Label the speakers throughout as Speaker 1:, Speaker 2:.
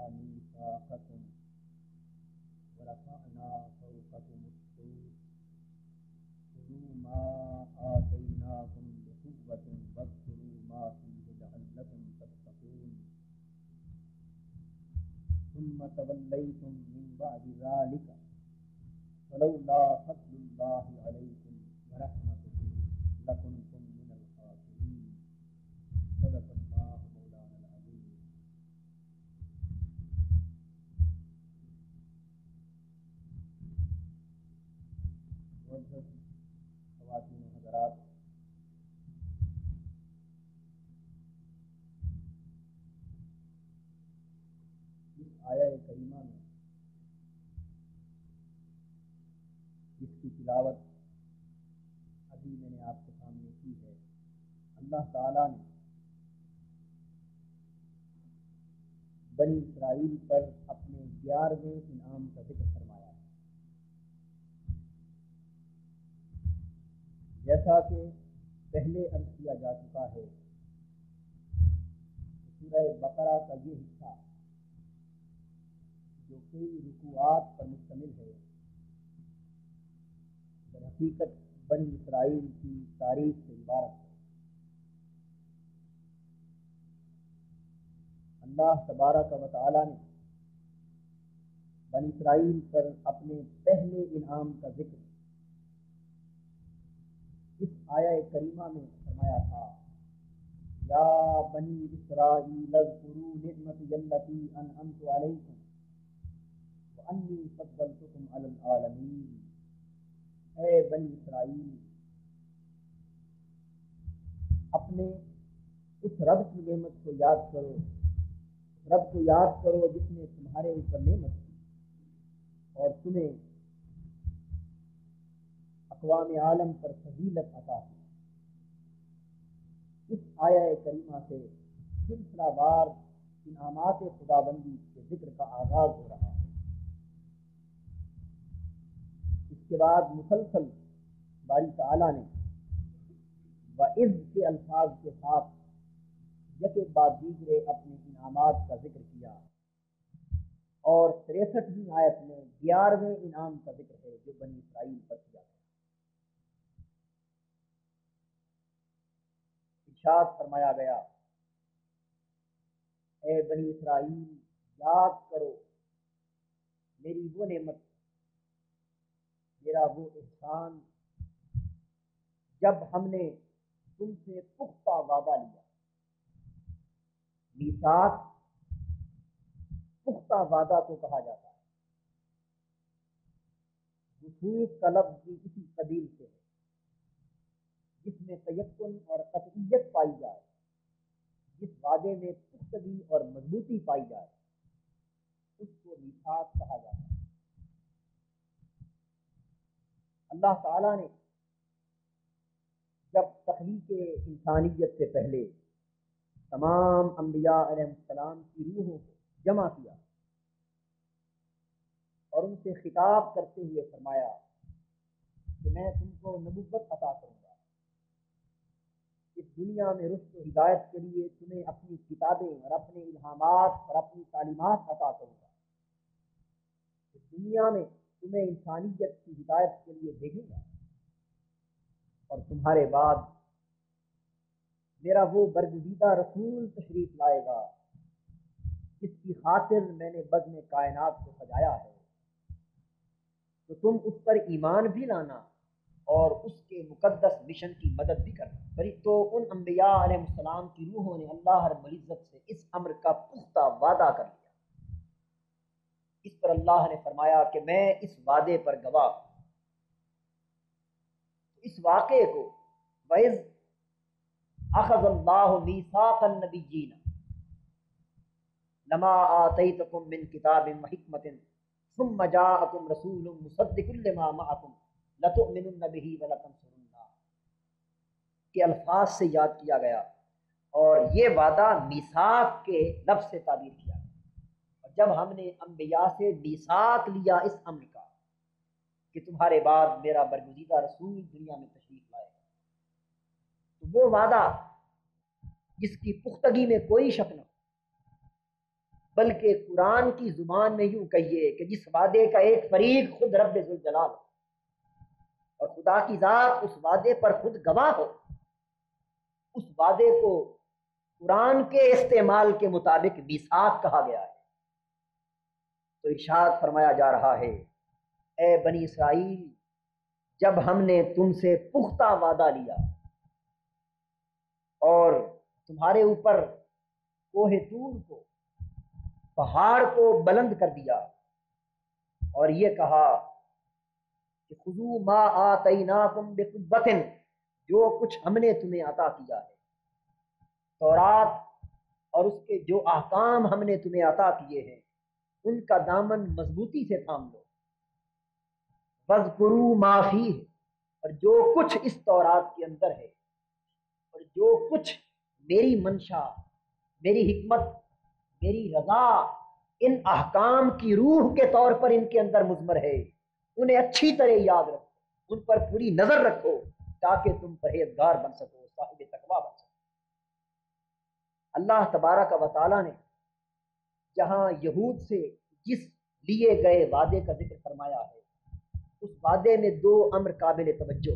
Speaker 1: ميثاقكم ورفعنا فوقكم الطور خذوا ما آتيناكم بقوة واذكروا ما فيه لعلكم تتقون ثم توليتم من بعد ذلك فلولا فضل الله عليكم ورحمته لكنتم من الخاسرين صدق الله مولانا العظيم. خواتین و حضرات، اس آیہ کریمہ میں جس کی تلاوت ابھی میں نے آپ کے سامنے کی ہے، اللہ تعالیٰ نے بنی اسرائیل پر اپنے 11ویں انعام کا ذکر فرمایا ہے. جیسا کہ پہلے عرض کیا جا چکا ہے، سورہ بقرہ کا یہ حصہ جو کئی رکوعات پر مشتمل ہے، در حقیقت بنی اسرائیل کی تاریخ سے عبارت ہے. اللہ تبارک و تعالی نے بنی اسرائیل پر اپنے پہلے انعام کا ذکر اس آیہ کریمہ میں فرمایا تھا، یا بنی اسرائیل اذکروا نعمتی التی انعمت علیکم وانی فضلتکم علی العالمین. اے بنی اسرائیل، اپنے اس رب کی نعمت کو یاد کرو، رب کو یاد کرو جس نے تمہارے اوپر نعمت کی اور تمہیں اقوام عالم پر فضیلت عطا کی. اس آیہ کریمہ سے سلسلہ وار انعامات خداوندی کے ذکر کا آغاز ہو رہا ہے. اس کے بعد مسلسل باری تعالیٰ نے وَإِذْ کے الفاظ کے ساتھ یک بعد دیگرے اپنے انعامات کا ذکر کیا، اور 63ویں آیت میں 11ویں انعام کا ذکر ہے جو بنی اسرائیل پر کیا گیا. ارشاد فرمایا گیا، اے بنی اسرائیل، یاد کرو میری وہ نعمت، میرا وہ احسان جب ہم نے تم سے پختہ وعدہ لیا. میثاق پختہ وعدہ کو کہا جاتا ہے. وثوق کا لفظ بھی اسی قبیل سے ہے، جس میں تیقن اور قطعیت پائی جائے، جس وعدے میں پختگی اور مضبوطی پائی جائے اس کو میثاق کہا جاتا ہے. اللہ تعالیٰ نے جب تخلیق انسانیت سے پہلے تمام انبیاء علیہ السلام کی روحوں کو جمع کیا اور ان سے خطاب کرتے ہوئے فرمایا کہ میں تم کو نبوت عطا کروں گا، اس دنیا میں رشد و ہدایت کے لیے تمہیں اپنی کتابیں اور اپنے الہامات اور اپنی تعلیمات عطا کروں گا، اس دنیا میں تمہیں انسانیت کی ہدایت کے لیے بھیجوں گا، اور تمہارے بعد میرا وہ برگزیدہ رسول تشریف لائے گا جس کی خاطر میں نے بزم کائنات کو سجایا ہے، تو تم اس پر ایمان بھی لانا اور اس کے مقدس مشن کی مدد بھی کرنا. تو ان انبیاء علیہ السلام کی روحوں نے اللہ رب العزت سے اس امر کا پختہ وعدہ کر لیا. اس پر اللہ نے فرمایا کہ میں اس وعدے پر گواہ ہوں. اس واقعے کو وَإِذْ أَخَذَ اللَّهُ مِيثَاقَ النَّبِيِّينَ لَمَا آتَيْتُكُم مِّن كِتَابٍ وَحِكْمَةٍ ثُمَّ جَاءَكُمْ رَسُولٌ مُصَدِّقٌ لِّمَا مَعَكُمْ لَتُؤْمِنُنَّ بِهِ وَلَتَنصُرُنَّهُ کے الفاظ سے یاد کیا گیا، اور یہ وعدہ میثاق کے لفظ سے تعبیر کیا گیا. اور جب ہم نے انبیاء سے میثاق لیا اس امر کا کہ تمہارے بعد میرا برگزیدہ رسول دنیا میں تشریف لائے گا، تو وہ وعدہ جس کی پختگی میں کوئی شک نہ، بلکہ قرآن کی زبان میں یوں کہیے کہ جس وعدے کا ایک فریق خود رب ذوالجلال اور خدا کی ذات اس وعدے پر خود گواہ ہو، اس وعدے کو قرآن کے استعمال کے مطابق میثاق کہا گیا ہے۔ تو ارشاد فرمایا جا رہا ہے، اے بنی اسرائیل، جب ہم نے تم سے پختہ وعدہ لیا اور تمہارے اوپر کوہ طور کو، پہاڑ کو بلند کر دیا اور یہ کہا کہ خذوا ما آتیناکم بقوۃ، جو کچھ ہم نے تمہیں عطا کیا ہے، تورات اور اس کے جو احکام ہم نے تمہیں عطا کیے ہیں، ان کا دامن مضبوطی سے تھام لو۔ وَاذْكُرُوا مَا فِيهِ، اور جو کچھ اس تورات کے اندر ہے اور جو کچھ میری منشا، میری حکمت، میری رضا ان احکام کی روح کے طور پر ان کے اندر مضمر ہے، انہیں اچھی طرح یاد رکھو، ان پر پوری نظر رکھو تاکہ تم پرہیزگار بن سکو، صاحب تقویٰ بن سکو۔ اللہ تبارک و تعالیٰ نے جہاں یہود سے جس لیے گئے وعدے کا ذکر فرمایا ہے، اس وعدے میں دو امر قابل توجہ۔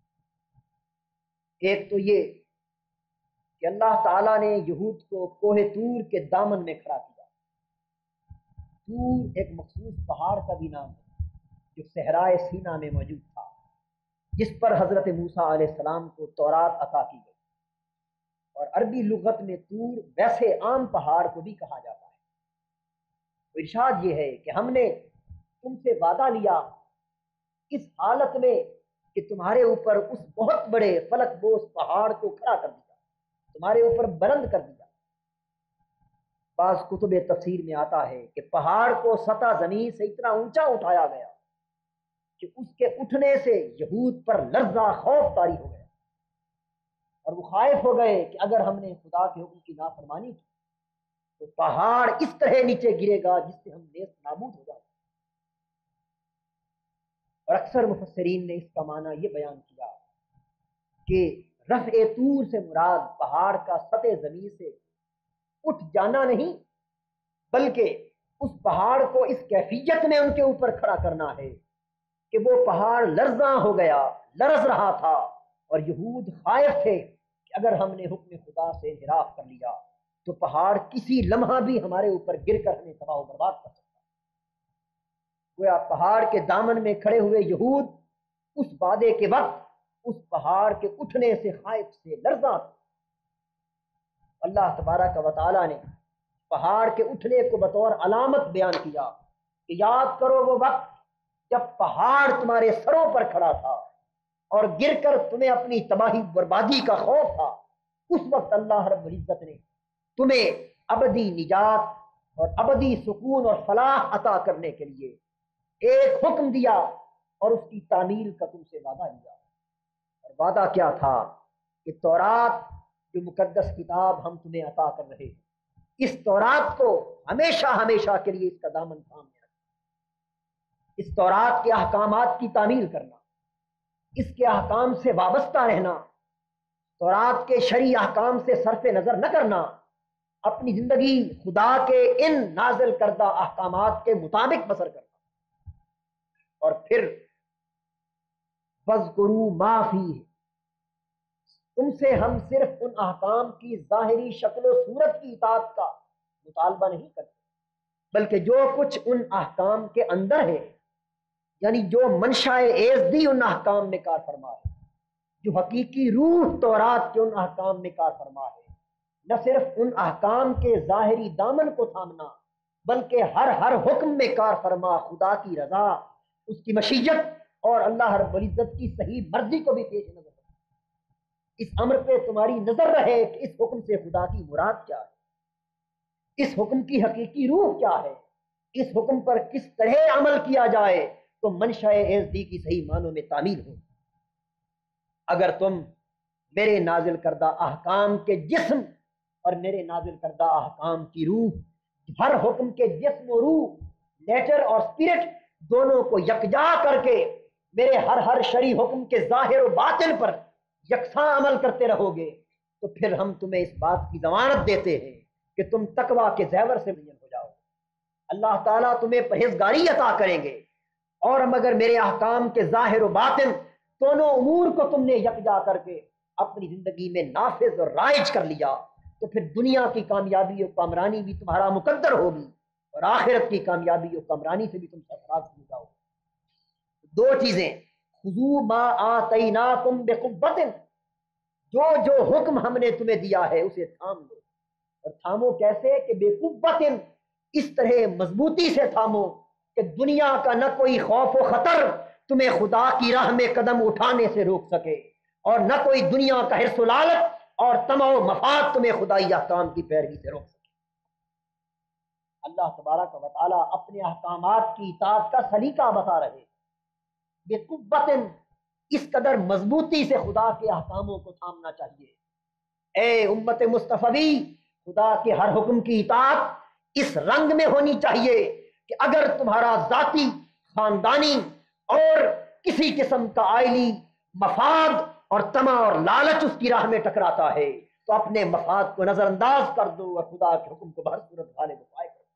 Speaker 1: ایک تو یہ کہ اللہ تعالیٰ نے یہود کو کوہ طور کے دامن میں کھڑا کیا۔ طور ایک مخصوص پہاڑ کا بھی نام ہے جو صحرائے سینا میں موجود تھا، جس پر حضرت موسیٰ علیہ السلام کو تورات عطا کی گئی، اور عربی لغت میں طور ویسے عام پہاڑ کو بھی کہا جاتا ہے۔ تو ارشاد یہ ہے کہ ہم نے تم سے وعدہ لیا اس حالت میں کہ تمہارے اوپر اس بہت بڑے فلک بوس پہاڑ کو کھڑا کر دیا، تمہارے اوپر بلند کر دیا۔ بعض کتب تفسیر میں آتا ہے کہ پہاڑ کو سطح زمین سے اتنا اونچا اٹھایا گیا کہ اس کے اٹھنے سے یہود پر لرزہ خوف طاری ہو گیا، اور وہ خائف ہو گئے کہ اگر ہم نے خدا کے حکم کی نافرمانی کی تو پہاڑ اس طرح نیچے گرے گا جس سے ہم نیست نابود ہو جائیں۔ اور اکثر مفسرین نے اس کا معنی یہ بیان کیا کہ رفع طور سے مراد پہاڑ کا سطح زمین سے اٹھ جانا نہیں، بلکہ اس پہاڑ کو اس کیفیت میں ان کے اوپر کھڑا کرنا ہے کہ وہ پہاڑ لرزاں ہو گیا، لرز رہا تھا، اور یہود خائف تھے کہ اگر ہم نے حکم خدا سے انحراف کر لیا تو پہاڑ کسی لمحہ بھی ہمارے اوپر گر کر ہمیں تباہ و برباد کر سکتا۔ گویا پہاڑ کے دامن میں کھڑے ہوئے یہود اس وعدے کے وقت اس پہاڑ کے اٹھنے سے خائف سے لرزاں تھے۔ اللہ تبارک و تعالیٰ نے پہاڑ کے اٹھنے کو بطور علامت بیان کیا کہ یاد کرو وہ وقت جب پہاڑ تمہارے سروں پر کھڑا تھا اور گر کر تمہیں اپنی تباہی بربادی کا خوف تھا۔ اس وقت اللہ رب العزت نے تمہیں ابدی نجات اور ابدی سکون اور فلاح عطا کرنے کے لیے ایک حکم دیا اور اس کی تعمیل کا تم سے وعدہ لیا۔ اور وعدہ کیا تھا کہ تورات جو مقدس کتاب ہم تمہیں عطا کر رہے ہیں، اس تورات کو ہمیشہ ہمیشہ کے لیے اس کا دامن تھامے رکھنا، اس تورات کے احکامات کی تعمیل کرنا، اس کے احکام سے وابستہ رہنا، تورات کے شرعی احکام سے صرف نظر نہ کرنا، اپنی زندگی خدا کے ان نازل کردہ احکامات کے مطابق بسر کرنا۔ اور پھر وَاذْكُرُوا مَا فِيهِ، تم سے ہم صرف ان احکام کی ظاہری شکل و صورت کی اطاعت کا مطالبہ نہیں کرتے، بلکہ جو کچھ ان احکام کے اندر ہے، یعنی جو منشاء ایزدی ان احکام میں کار فرما ہے، جو حقیقی روح تورات کے ان احکام میں کار فرما ہے، نہ صرف ان احکام کے ظاہری دامن کو تھامنا بلکہ ہر حکم میں کار فرما خدا کی رضا، اس کی مشیت اور اللہ رب العزت کی صحیح مرضی کو بھی پیش نظر رکھنا۔ اس امر پہ تمہاری نظر رہے کہ اس حکم سے خدا کی مراد کیا ہے، اس حکم کی حقیقی روح کیا ہے، اس حکم پر کس طرح عمل کیا جائے تو منشاء ایزدی کی صحیح معنوں میں تعمیل ہو۔ اگر تم میرے نازل کردہ احکام کے جسم اور میرے نازل کردہ احکام کی روح، ہر حکم کے جسم و روح، نیچر اور اسپرٹ دونوں کو یکجا کر کے میرے ہر شرعی حکم کے ظاہر و باطن پر یکساں عمل کرتے رہو گے تو پھر ہم تمہیں اس بات کی ضمانت دیتے ہیں کہ تم تقویٰ کے زیور سے مزین ہو جاؤ۔ اللہ تعالیٰ تمہیں پرہیزگاری عطا کریں گے، اور مگر میرے احکام کے ظاہر و باطن دونوں امور کو تم نے یکجا کر کے اپنی زندگی میں نافذ اور رائج کر لیا تو پھر دنیا کی کامیابی اور کامرانی بھی تمہارا مقدر ہوگی، اور آخرت کی کامیابی اور کامرانی سے بھی تم سرفراز ہو جاؤ۔ دو چیزیں، خذوا ما آتیناکم بقوۃ، جو حکم ہم نے تمہیں دیا ہے اسے تھام لو، اور تھامو کیسے کہ بے قوت، اس طرح مضبوطی سے تھامو کہ دنیا کا نہ کوئی خوف و خطر تمہیں خدا کی راہ میں قدم اٹھانے سے روک سکے، اور نہ کوئی دنیا کا حرص و لالچ اور طمع و مفاد تمہیں خدائی احکام کی پیروی سے روک سکے۔ اللہ تبارک و تعالیٰ اپنے احکامات کی اطاعت کا سلیقہ بتا رہے، بے قوت، اس قدر مضبوطی سے خدا کے احکاموں کو تھامنا چاہیے۔ اے امت مصطفی، خدا کے ہر حکم کی اطاعت اس رنگ میں ہونی چاہیے کہ اگر تمہارا ذاتی، خاندانی اور کسی قسم کا عائلی مفاد اور طمع اور لالچ اس کی راہ میں ٹکراتا ہے تو اپنے مفاد کو نظر انداز کر دو اور خدا کے حکم کو بہر صورت غالب پائے کرو۔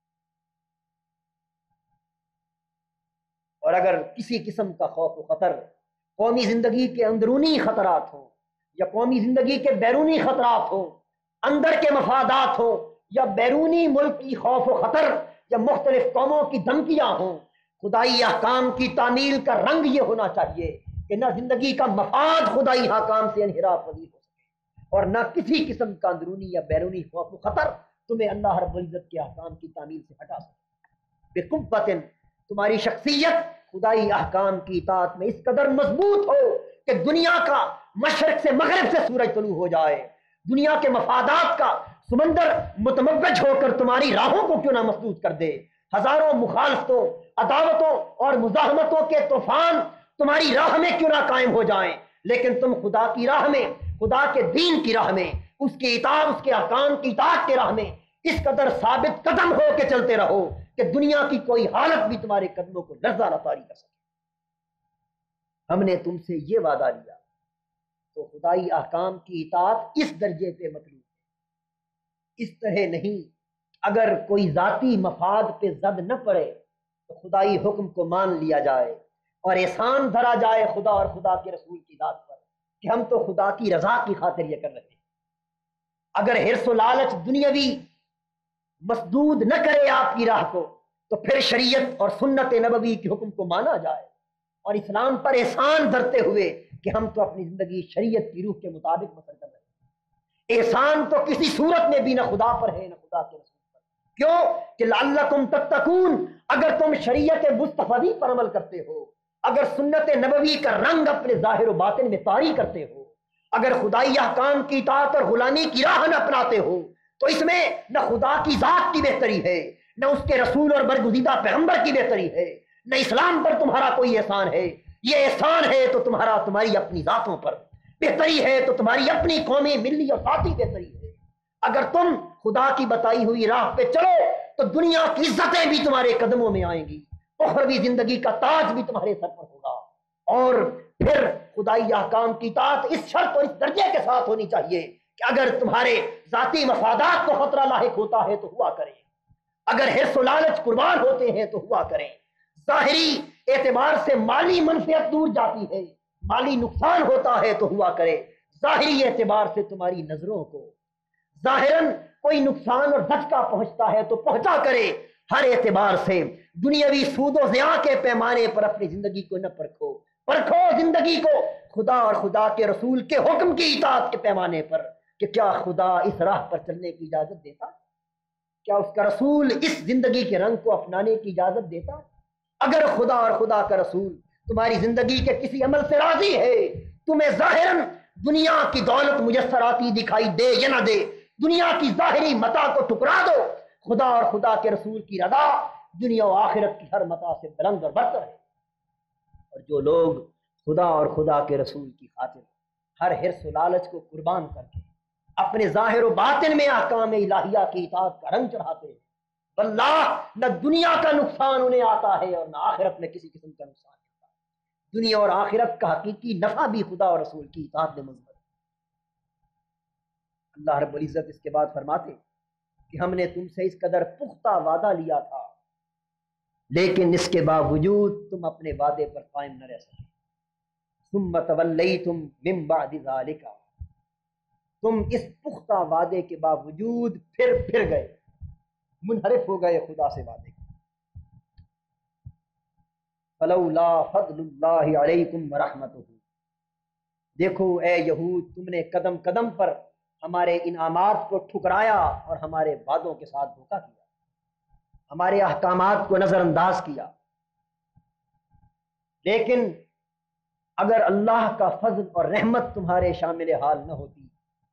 Speaker 1: اور اگر کسی قسم کا خوف و خطر، قومی زندگی کے اندرونی خطرات ہوں یا قومی زندگی کے بیرونی خطرات ہوں، اندر کے مفادات ہوں یا بیرونی ملک کی خوف و خطر یا مختلف قوموں کی دھمکیاں ہوں، خدائی احکام کی تعمیل کا رنگ یہ ہونا چاہیے کہ نہ زندگی کا مفاد خدائی احکام سے انحراف پذیر ہو سکے، اور نہ کسی قسم کا اندرونی یا بیرونی خوف و خطر تمہیں اللہ رب العزت کے احکام کی تعمیل سے ہٹا سکے۔ بقوت، تمہاری شخصیت خدائی احکام کی اطاعت میں اس قدر مضبوط ہو کہ دنیا کا مشرق سے مغرب سے سورج طلوع ہو جائے، دنیا کے مفادات کا سمندر متموج ہو کر تمہاری راہوں کو کیوں نہ مسدود کر دے، ہزاروں مخالفتوں، عداوتوں اور مزاحمتوں کے طوفان تمہاری راہ میں کیوں نہ قائم ہو جائیں، لیکن تم خدا کی راہ میں، خدا کے دین کی راہ میں، اس کی اطاعت، اس کے احکام کی اطاعت کے راہ میں اس قدر ثابت قدم ہو کے چلتے رہو کہ دنیا کی کوئی حالت بھی تمہارے قدموں کو لرزہ نہ طاری کر سکے۔ ہم نے تم سے یہ وعدہ لیا، تو خدائی احکام کی اطاعت اس درجے پہ مطلوب ہے، اس طرح نہیں اگر کوئی ذاتی مفاد پہ زد نہ پڑے تو خدائی حکم کو مان لیا جائے اور احسان دھرا جائے خدا اور خدا کے رسول کی ذات پر کہ ہم تو خدا کی رضا کی خاطر یہ کر رہے ہیں۔ اگر حرص و لالچ دنیاوی مسدود نہ کرے آپ کی راہ کو تو پھر شریعت اور سنت نبوی کے حکم کو مانا جائے اور اسلام پر احسان دھرتے ہوئے کہ ہم تو اپنی زندگی شریعت کی روح کے مطابق بسر کر رہے ہیں۔ احسان تو کسی صورت میں بھی نہ خدا پر ہے نہ خدا کے رسول پر، کیوں کہ لعلکم تتقون، اگر تم شریعت مصطفی پر عمل کرتے ہو، اگر سنت نبوی کا رنگ اپنے ظاہر و باطن میں طاری کرتے ہو، اگر خدائی احکام کی اطاعت اور غلامی کی راہ نہ اپناتے ہو تو اس میں نہ خدا کی ذات کی بہتری ہے، نہ اس کے رسول اور برگزیدہ پیغمبر کی بہتری ہے، نہ اسلام پر تمہارا کوئی احسان ہے۔ یہ احسان ہے تو تمہاری اپنی ذاتوں پر، بہتری ہے تو تمہاری اپنی قومی، ملی اور ذاتی بہتری ہے۔ اگر تم خدا کی بتائی ہوئی راہ پہ چلو تو دنیا کی عزتیں بھی تمہارے قدموں میں آئیں گی، اخروی زندگی کا تاج بھی تمہارے سر پر ہوگا، اور پھر خدائی احکام کی اطاعت اس شرط اور اس درجے کے ساتھ ہونی چاہیے کہ اگر تمہارے ذاتی مفادات کو خطرہ لاحق ہوتا ہے تو ہوا کرے، اگر حرص و لالچ قربان ہوتے ہیں تو ہوا کریں، ظاہری اعتبار سے مالی منفعت دور جاتی ہے، مالی نقصان ہوتا ہے تو ہوا کرے، ظاہری اعتبار سے تمہاری نظروں کو ظاہراً کوئی نقصان اور دھچکا پہنچتا ہے تو پہنچا کرے، ہر اعتبار سے دنیاوی سود و زیاں کے پیمانے پر اپنی زندگی کو نہ پرکھو، پرکھو زندگی کو خدا اور خدا کے رسول کے حکم کی اطاعت کے پیمانے پر کہ کیا خدا اس راہ پر چلنے کی اجازت دیتا، کیا اس کا رسول اس زندگی کے رنگ کو اپنانے کی اجازت دیتا۔ اگر خدا اور خدا کا رسول تمہاری زندگی کے کسی عمل سے راضی ہے، تمہیں ظاہراً دنیا کی دولت میسر آتی دکھائی دے یا نہ دے، دنیا کی ظاہری متاع کو ٹکرا دو، خدا اور خدا کے رسول کی رضا دنیا و آخرت کی ہر متاع سے بلند اور برتر ہے۔ اور جو لوگ خدا اور خدا کے رسول کی خاطر ہر حرص و لالچ کو قربان کر کے اپنے ظاہر و باطن میں احکام الہیہ کی اطاعت کا رنگ چڑھاتے ہیں، واللہ نہ دنیا کا نقصان انہیں آتا ہے اور نہ آخرت میں کسی قسم کا نقصان آتا ہے۔ دنیا اور آخرت کا حقیقی نفع بھی خدا اور رسول کی اطاعت میں مضمر ہے۔ اللہ رب العزت اس کے بعد فرماتے کہ ہم نے تم سے اس قدر پختہ وعدہ لیا تھا لیکن اس کے باوجود تم اپنے وعدے پر قائم نہ رہ سکے. ثم تولیتم من بعد ذلک، تم اس پختہ وعدے کے باوجود پھر گئے، منحرف ہو گئے خدا سے وعدے. فلولا فضل اللہ علیکم ورحمتہ، دیکھو اے یہود، تم نے قدم قدم پر ہمارے انعامات کو ٹھکرایا اور ہمارے وعدوں کے ساتھ دھوکہ کیا، ہمارے احکامات کو نظر انداز کیا. لیکن اگر اللہ کا فضل اور رحمت تمہارے شامل حال نہ ہوتی،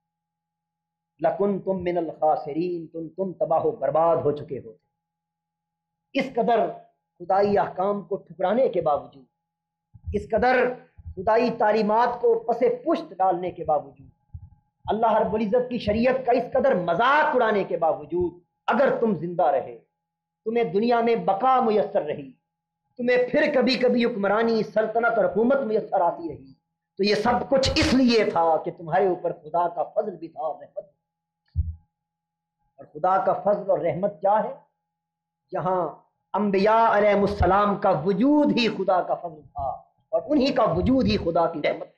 Speaker 1: لکنتم من الخاسرین، تم تباہ و برباد ہو چکے ہوتے. اس قدر خدائی احکام کو ٹھکرانے کے باوجود، اس قدر خدائی تعلیمات کو پس پشت ڈالنے کے باوجود، اللہ رب العزت کی شریعت کا اس قدر مذاق اڑانے کے باوجود، اگر تم زندہ رہے، تمہیں دنیا میں بقا میسر رہی، تمہیں پھر کبھی کبھی حکمرانی، سلطنت اور حکومت میسر آتی رہی، تو یہ سب کچھ اس لیے تھا کہ تمہارے اوپر خدا کا فضل بھی تھا اور رحمت. اور خدا کا فضل اور رحمت کیا ہے؟ جہاں انبیاء علیہ السلام کا وجود ہی خدا کا فضل تھا اور انہی کا وجود ہی خدا کی رحمت.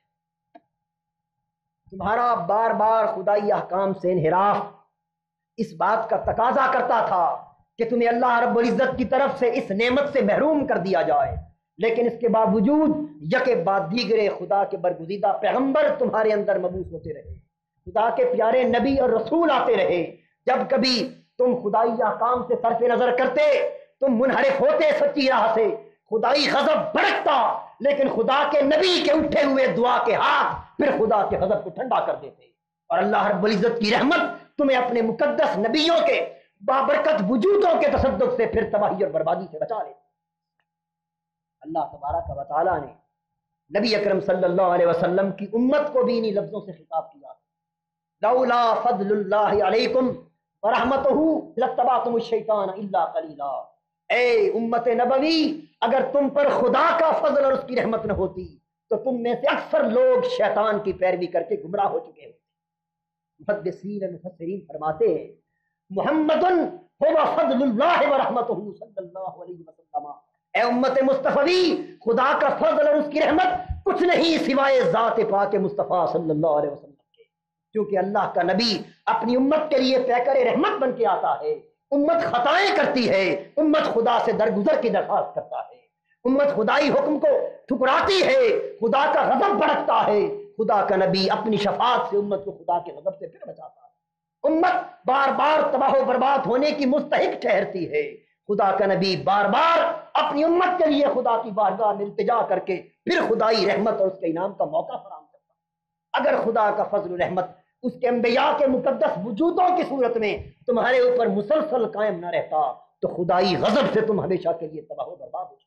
Speaker 1: تمہارا بار بار خدائی احکام سے انحراف اس بات کا تقاضا کرتا تھا کہ تمہیں اللہ رب العزت کی طرف سے اس نعمت سے محروم کر دیا جائے، لیکن اس کے باوجود یکے بعد دیگرے خدا کے برگزیدہ پیغمبر تمہارے اندر مبعوث ہوتے رہے، خدا کے پیارے نبی اور رسول آتے رہے. جب کبھی تم خدائی احکام سے صرف نظر کرتے، تم منحرف ہوتے سچی راہ سے، خدائی غضب بھڑکتا، لیکن خدا کے نبی کے اٹھے ہوئے دعا کے ہاتھ پھر خدا کے غضب کو ٹھنڈا کر دیتے، اور اللہ رب العزت کی رحمت تمہیں اپنے مقدس نبیوں کے بابرکت وجودوں کے تصدق سے پھر تباہی اور بربادی سے بچا لے. اللہ تبارک و تعالیٰ نے نبی اکرم صلی اللہ علیہ وسلم کی امت کو بھی انہی لفظوں سے خطاب کیا، لولا فضل اللہ علیکم ورحمتہ لاتبعتم الشیطان الا قلیلا. اے امت نبوی، اگر تم پر خدا کا فضل اور اس کی رحمت نہ ہوتی تو تم میں سے اکثر لوگ شیطان کی پیروی کر کے گمراہ ہو چکے ہوتے. مفسرین فرماتے ہیں محمد هو فضل اللہ ورحمتہ صلی اللہ علیہ وسلم، اے امت مصطفی، خدا کا فضل اور اس کی رحمت کچھ نہیں سوائے ذات پاک مصطفیٰ صلی اللہ علیہ وسلم کے، کیونکہ اللہ کا نبی اپنی امت کے لیے پیکر رحمت بن کے آتا ہے. امت خطائیں کرتی ہے، امت خدا سے درگزر کی درخواست کرتا ہے، امت خدائی حکم کو ٹھکراتی ہے، خدا کا غضب بھڑکتا ہے. خدا کا نبی اپنی شفاعت سے امت کو خدا کے غضب سے پھر بچاتا ہے. امت بار بار تباہ و برباد ہونے کی مستحق ٹھہرتی ہے، خدا کا نبی بار بار اپنی امت کے لیے خدا کی بارگاہ میں التجا کر کے پھر خدائی رحمت اور اس کے انعام کا موقع فراہم کرتا ہے. اگر خدا کا فضل و رحمت اس کے انبیاء کے مقدس وجودوں کی صورت میں تمہارے اوپر مسلسل قائم نہ رہتا تو خدائی غضب سے تم ہمیشہ کے لیے تباہ و برباد ہو جاتے.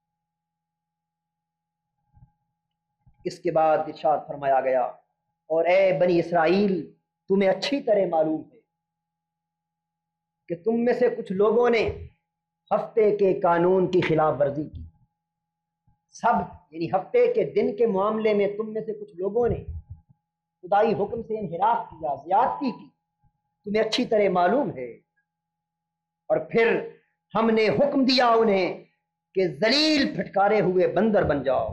Speaker 1: اس کے بعد ارشاد فرمایا گیا، اور اے بنی اسرائیل، تمہیں اچھی طرح معلوم ہے کہ تم میں سے کچھ لوگوں نے ہفتے کے قانون کی خلاف ورزی کی. سبت یعنی ہفتے کے دن کے معاملے میں تم میں سے کچھ لوگوں نے خدائی حکم سے انحراف کیا، زیادتی کی، تمہیں اچھی طرح معلوم ہے. اور پھر ہم نے حکم دیا انہیں کہ ذلیل پھٹکارے ہوئے بندر بن جاؤ.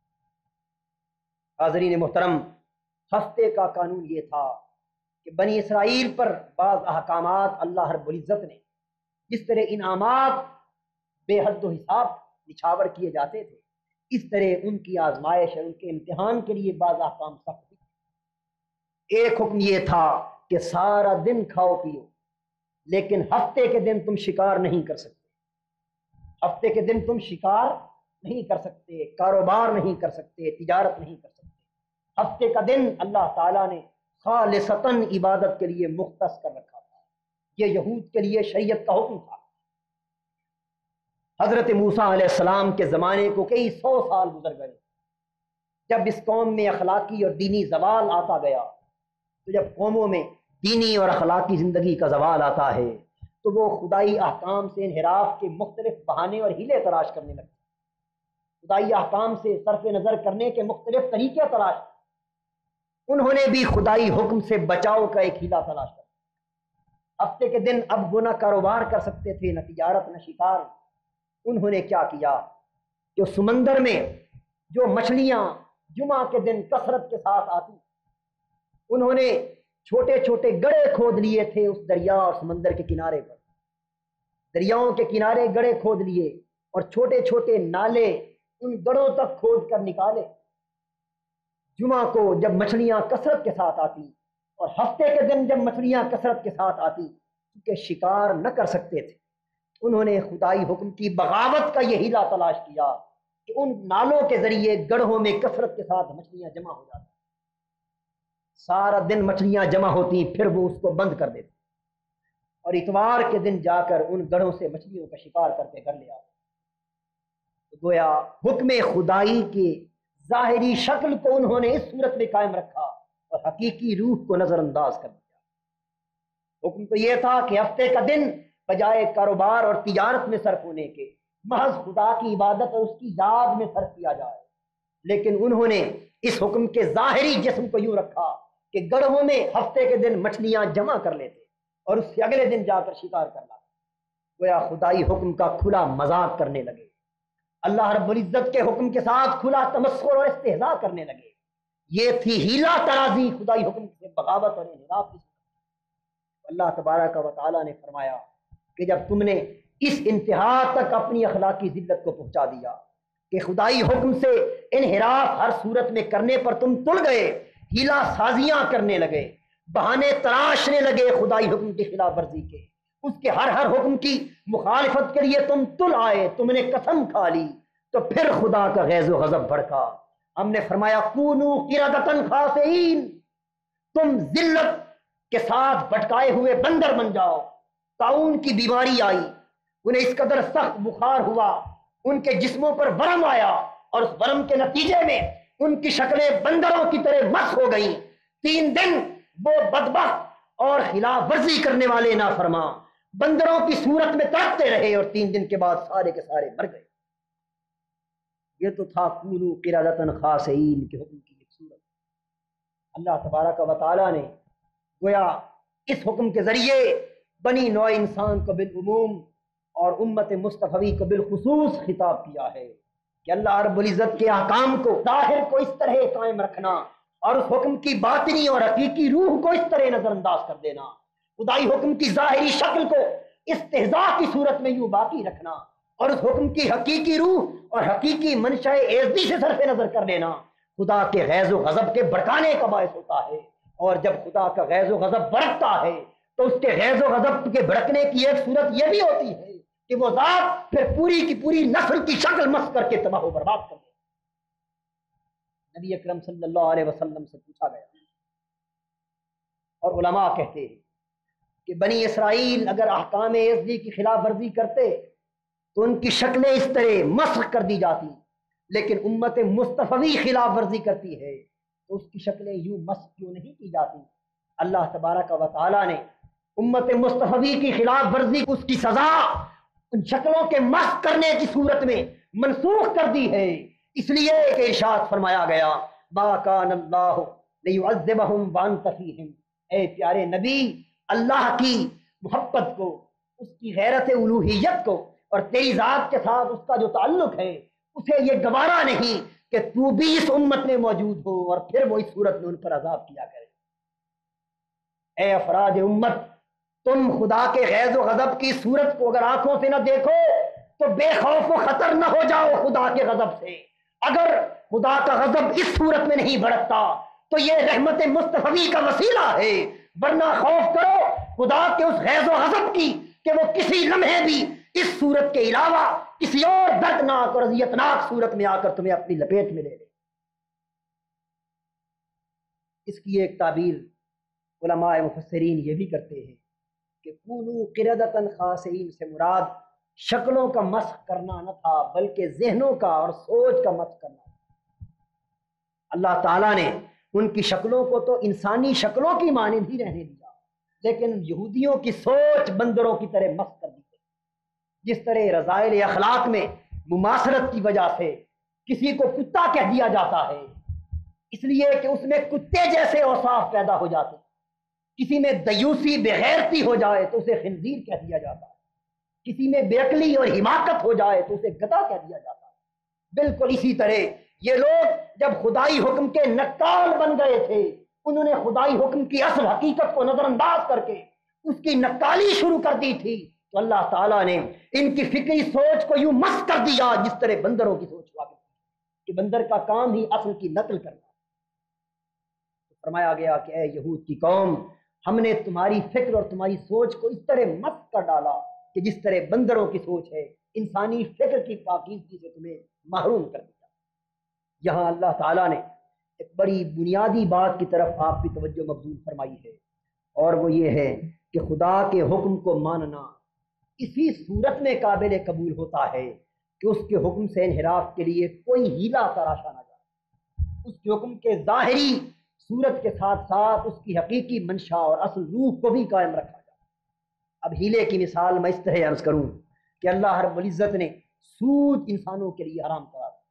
Speaker 1: حاضرین محترم، ہفتے کا قانون یہ تھا کہ بنی اسرائیل پر بعض احکامات اللہ رب العزت نے جس طرح انعامات بے حد و حساب نچھاور کیے جاتے تھے، اس طرح ان کی آزمائش اور ان کے امتحان کے لیے بعض احکام سخت تھے. ایک حکم یہ تھا کہ سارا دن کھاؤ پیو، لیکن ہفتے کے دن تم شکار نہیں کر سکتے. ہفتے کے دن تم شکار نہیں کر سکتے، کاروبار نہیں کر سکتے، تجارت نہیں کر سکتے. ہفتے کا دن اللہ تعالیٰ نے خالصتاً عبادت کے لیے مختص کر رکھا تھا. یہ یہود کے لیے شریعت کا حکم تھا. حضرت موسیٰ علیہ السلام کے زمانے کو کئی 100 سال گزر گئے. جب اس قوم میں اخلاقی اور دینی زوال آتا گیا، تو جب قوموں میں دینی اور اخلاقی زندگی کا زوال آتا ہے تو وہ خدائی احکام سے انحراف کے مختلف بہانے اور ہیلے تلاش کرنے لگتے. خدائی احکام سے صرف نظر کرنے کے مختلف طریقے تلاش کرتے. انہوں نے بھی خدائی حکم سے بچاؤ کا ایک ہیلا تلاش کیا. ہفتے کے دن اب وہ نہ کاروبار کر سکتے تھے، نہ تجارت، نہ شکار. انہوں نے کیا کیا کہ سمندر میں جو مچھلیاں جمعہ کے دن کثرت کے ساتھ آتی، انہوں نے چھوٹے چھوٹے گڑھے کھود لیے تھے اس دریا اور سمندر کے کنارے پر، دریاؤں کے کنارے گڑھے کھود لیے اور چھوٹے چھوٹے نالے ان گڑھوں تک کھود کر نکالے۔ جمعہ کو جب مچھلیاں کثرت کے ساتھ آتی اور ہفتے کے دن جب مچھلیاں کثرت کے ساتھ آتی، کیونکہ شکار نہ کر سکتے تھے، انہوں نے خدائی حکم کی بغاوت کا یہ ہیلا تلاش کیا کہ ان نالوں کے ذریعے گڑھوں میں کثرت کے ساتھ مچھلیاں جمع ہو جاتی، سارا دن مچھلیاں جمع ہوتی، پھر وہ اس کو بند کر دیتے اور اتوار کے دن جا کر ان گڑھوں سے مچھلیوں کا شکار کر کے گھر لے آتے۔ گویا حکم خدائی کی ظاہری شکل کو انہوں نے اس صورت میں قائم رکھا اور حقیقی روح کو نظر انداز کر دیا۔ حکم تو یہ تھا کہ ہفتے کا دن بجائے کاروبار اور تجارت میں صرف ہونے کے محض خدا کی عبادت اور اس کی یاد میں صرف کیا جائے، لیکن انہوں نے اس حکم کے ظاہری جسم کو یوں رکھا کہ گڑھوں میں ہفتے کے دن مچھلیاں جمع کر لیتے اور اس سے اگلے دن جا کر شکار کرنا۔ گویا خدائی حکم کا کھلا مذاق کرنے لگے، اللہ رب العزت کے حکم کے ساتھ کھلا تمسخر اور استہزاء کرنے لگے۔ یہ تھی ہیلا ترازی خدائی حکم سے بغاوت اور انحراف کی۔ اللہ تبارک و تعالیٰ نے فرمایا کہ جب تم نے اس انتہا تک اپنی اخلاقی ذلت کو پہنچا دیا کہ خدائی حکم سے انحراف ہر صورت میں کرنے پر تم تل گئے، ہیلا سازیاں کرنے لگے، بہانے تراشنے لگے خدائی حکم کی خلاف ورزی کے، اس کے ہر حکم کی مخالفت کے لیے تم تل آئے، تم نے قسم کھا لی، تو پھر خدا کا غیظ و غضب بھڑکا۔ ہم نے فرمایا کونو قردۃ خاسئین، تم ذلت کے ساتھ بھٹکائے ہوئے بندر بن جاؤ۔ طاعون کی بیماری آئی، انہیں اس قدر سخت بخار ہوا، ان کے جسموں پر ورم آیا اور اس ورم کے نتیجے میں ان کی شکلیں بندروں کی طرح مس ہو گئیں۔ 3 دن وہ بدبخت اور خلاف ورزی کرنے والے نافرماں بندروں کی صورت میں تڑپتے رہے اور 3 دن کے بعد سارے کے سارے مر گئے۔ یہ تو تھا کونو قردۃ خاسئین کے حکم کی ایک صورت۔ اللہ تبارک و تعالیٰ نے گویا اس حکم کے ذریعے بنی نوع انسان کو بالعموم اور امت مصطفی کو بالخصوص خطاب کیا ہے کہ اللہ رب العزت کے احکام کو ظاہر کو اس طرح قائم رکھنا اور اس حکم کی باطنی اور حقیقی روح کو اس طرح نظر انداز کر دینا، خدائی حکم کی ظاہری شکل کو استہزاء کی صورت میں یوں باقی رکھنا اور اس حکم کی حقیقی روح اور حقیقی منشاء اعزی سے صرف نظر کر لینا خدا کے غیظ و غضب کے بھڑکانے کا باعث ہوتا ہے۔ اور جب خدا کا غیظ و غضب بھڑکتا ہے تو اس کے غیظ و غضب کے بھڑکنے کی ایک صورت یہ بھی ہوتی ہے کہ وہ ذات پھر پوری کی پوری نسل کی شکل مس کر کے تباہ و برباد کر دے۔ نبی اکرم صلی اللہ علیہ وسلم سے پوچھا گیا اور علماء کہتے ہیں کہ بنی اسرائیل اگر احکام اعزی کی خلاف ورزی کرتے تو ان کی شکلیں اس طرح مسخ کر دی جاتی، لیکن امت مصطفی خلاف ورزی کرتی ہے تو اس کی شکلیں یوں مسخ کیوں نہیں کی جاتی؟ اللہ تبارک و تعالیٰ نے امت مصطفی کی خلاف ورزی اس کی سزا ان شکلوں کے مسخ کرنے کی صورت میں منسوخ کر دی ہے، اس لیے کہ ارشاد فرمایا گیا ما کان اللہ لیعذبہم وانت فیہم، اے پیارے نبی اللہ کی محبت کو، اس کی غیرت الوہیت کو اور تیری ذات کے ساتھ اس کا جو تعلق ہے اسے یہ گوارا نہیں کہ تو بھی اس امت میں موجود ہو اور پھر وہ اس صورت میں ان پر عذاب کیا کرے۔ اے افراد امت، تم خدا کے غیظ و غضب کی صورت کو اگر آنکھوں سے نہ دیکھو تو بے خوف و خطر نہ ہو جاؤ خدا کے غضب سے۔ اگر خدا کا غضب اس صورت میں نہیں بھڑکتا تو یہ رحمت مصطفی کا وسیلہ ہے، ورنہ خوف کرو خدا کے اس غیظ و غضب کی کہ وہ کسی لمحے بھی اس صورت کے علاوہ کسی اور دردناک اور اذیتناک صورت میں آ کر تمہیں اپنی لپیٹ میں لے لے۔ اس کی ایک تعبیر علماء مفسرین یہ بھی کرتے ہیں کہ کونو قردۃ خاسئین سے مراد شکلوں کا مسخ کرنا نہ تھا بلکہ ذہنوں کا اور سوچ کا مسخ کرنا تھا۔ اللہ تعالیٰ نے ان کی شکلوں کو تو انسانی شکلوں کی مانند ہی رہنے دیا، لیکن یہودیوں کی سوچ بندروں کی طرح مسخ کر دی گئی۔ جس طرح رذائل اخلاق میں مماثلت کی وجہ سے کسی کو کتا کہہ دیا جاتا ہے اس لیے کہ اس میں کتے جیسے اوصاف پیدا ہو جاتے، کسی میں دیوسی بغیرتی ہو جائے تو اسے خنزیر کہہ دیا جاتا ہے۔ کسی میں بےعقلی اور حماقت ہو جائے تو اسے گدھا کہہ دیا جاتا ہے۔ بالکل اسی طرح یہ لوگ جب خدائی حکم کے نقال بن گئے تھے، انہوں نے خدائی حکم کی اصل حقیقت کو نظر انداز کر کے اس کی نقالی شروع کر دی تھی، تو اللہ تعالیٰ نے ان کی فکری سوچ کو یوں مست کر دیا جس طرح بندروں کی سوچ ہوا کرتی کہ بندر کا کام ہی اصل کی نقل کرنا۔ فرمایا گیا کہ اے یہود کی قوم، ہم نے تمہاری فکر اور تمہاری سوچ کو اس طرح مست کر ڈالا کہ جس طرح بندروں کی سوچ ہے، انسانی فکر کی پاکیزگی سے تمہیں محروم کر دیا۔ یہاں اللہ تعالیٰ نے ایک بڑی بنیادی بات کی طرف آپ کی توجہ مبذول فرمائی ہے، اور وہ یہ ہے کہ خدا کے حکم کو ماننا اسی صورت میں قابل قبول ہوتا ہے کہ اس کے حکم سے انحراف کے لیے کوئی ہیلا تراشا نہ جائے، اس کے حکم کے ظاہری صورت کے ساتھ ساتھ اس کی حقیقی منشا اور اصل روح کو بھی قائم رکھا جائے۔ اب ہیلے کی مثال میں اس طرح عرض کروں کہ اللہ رب العزت نے سود انسانوں کے لیے حرام کرا دیا۔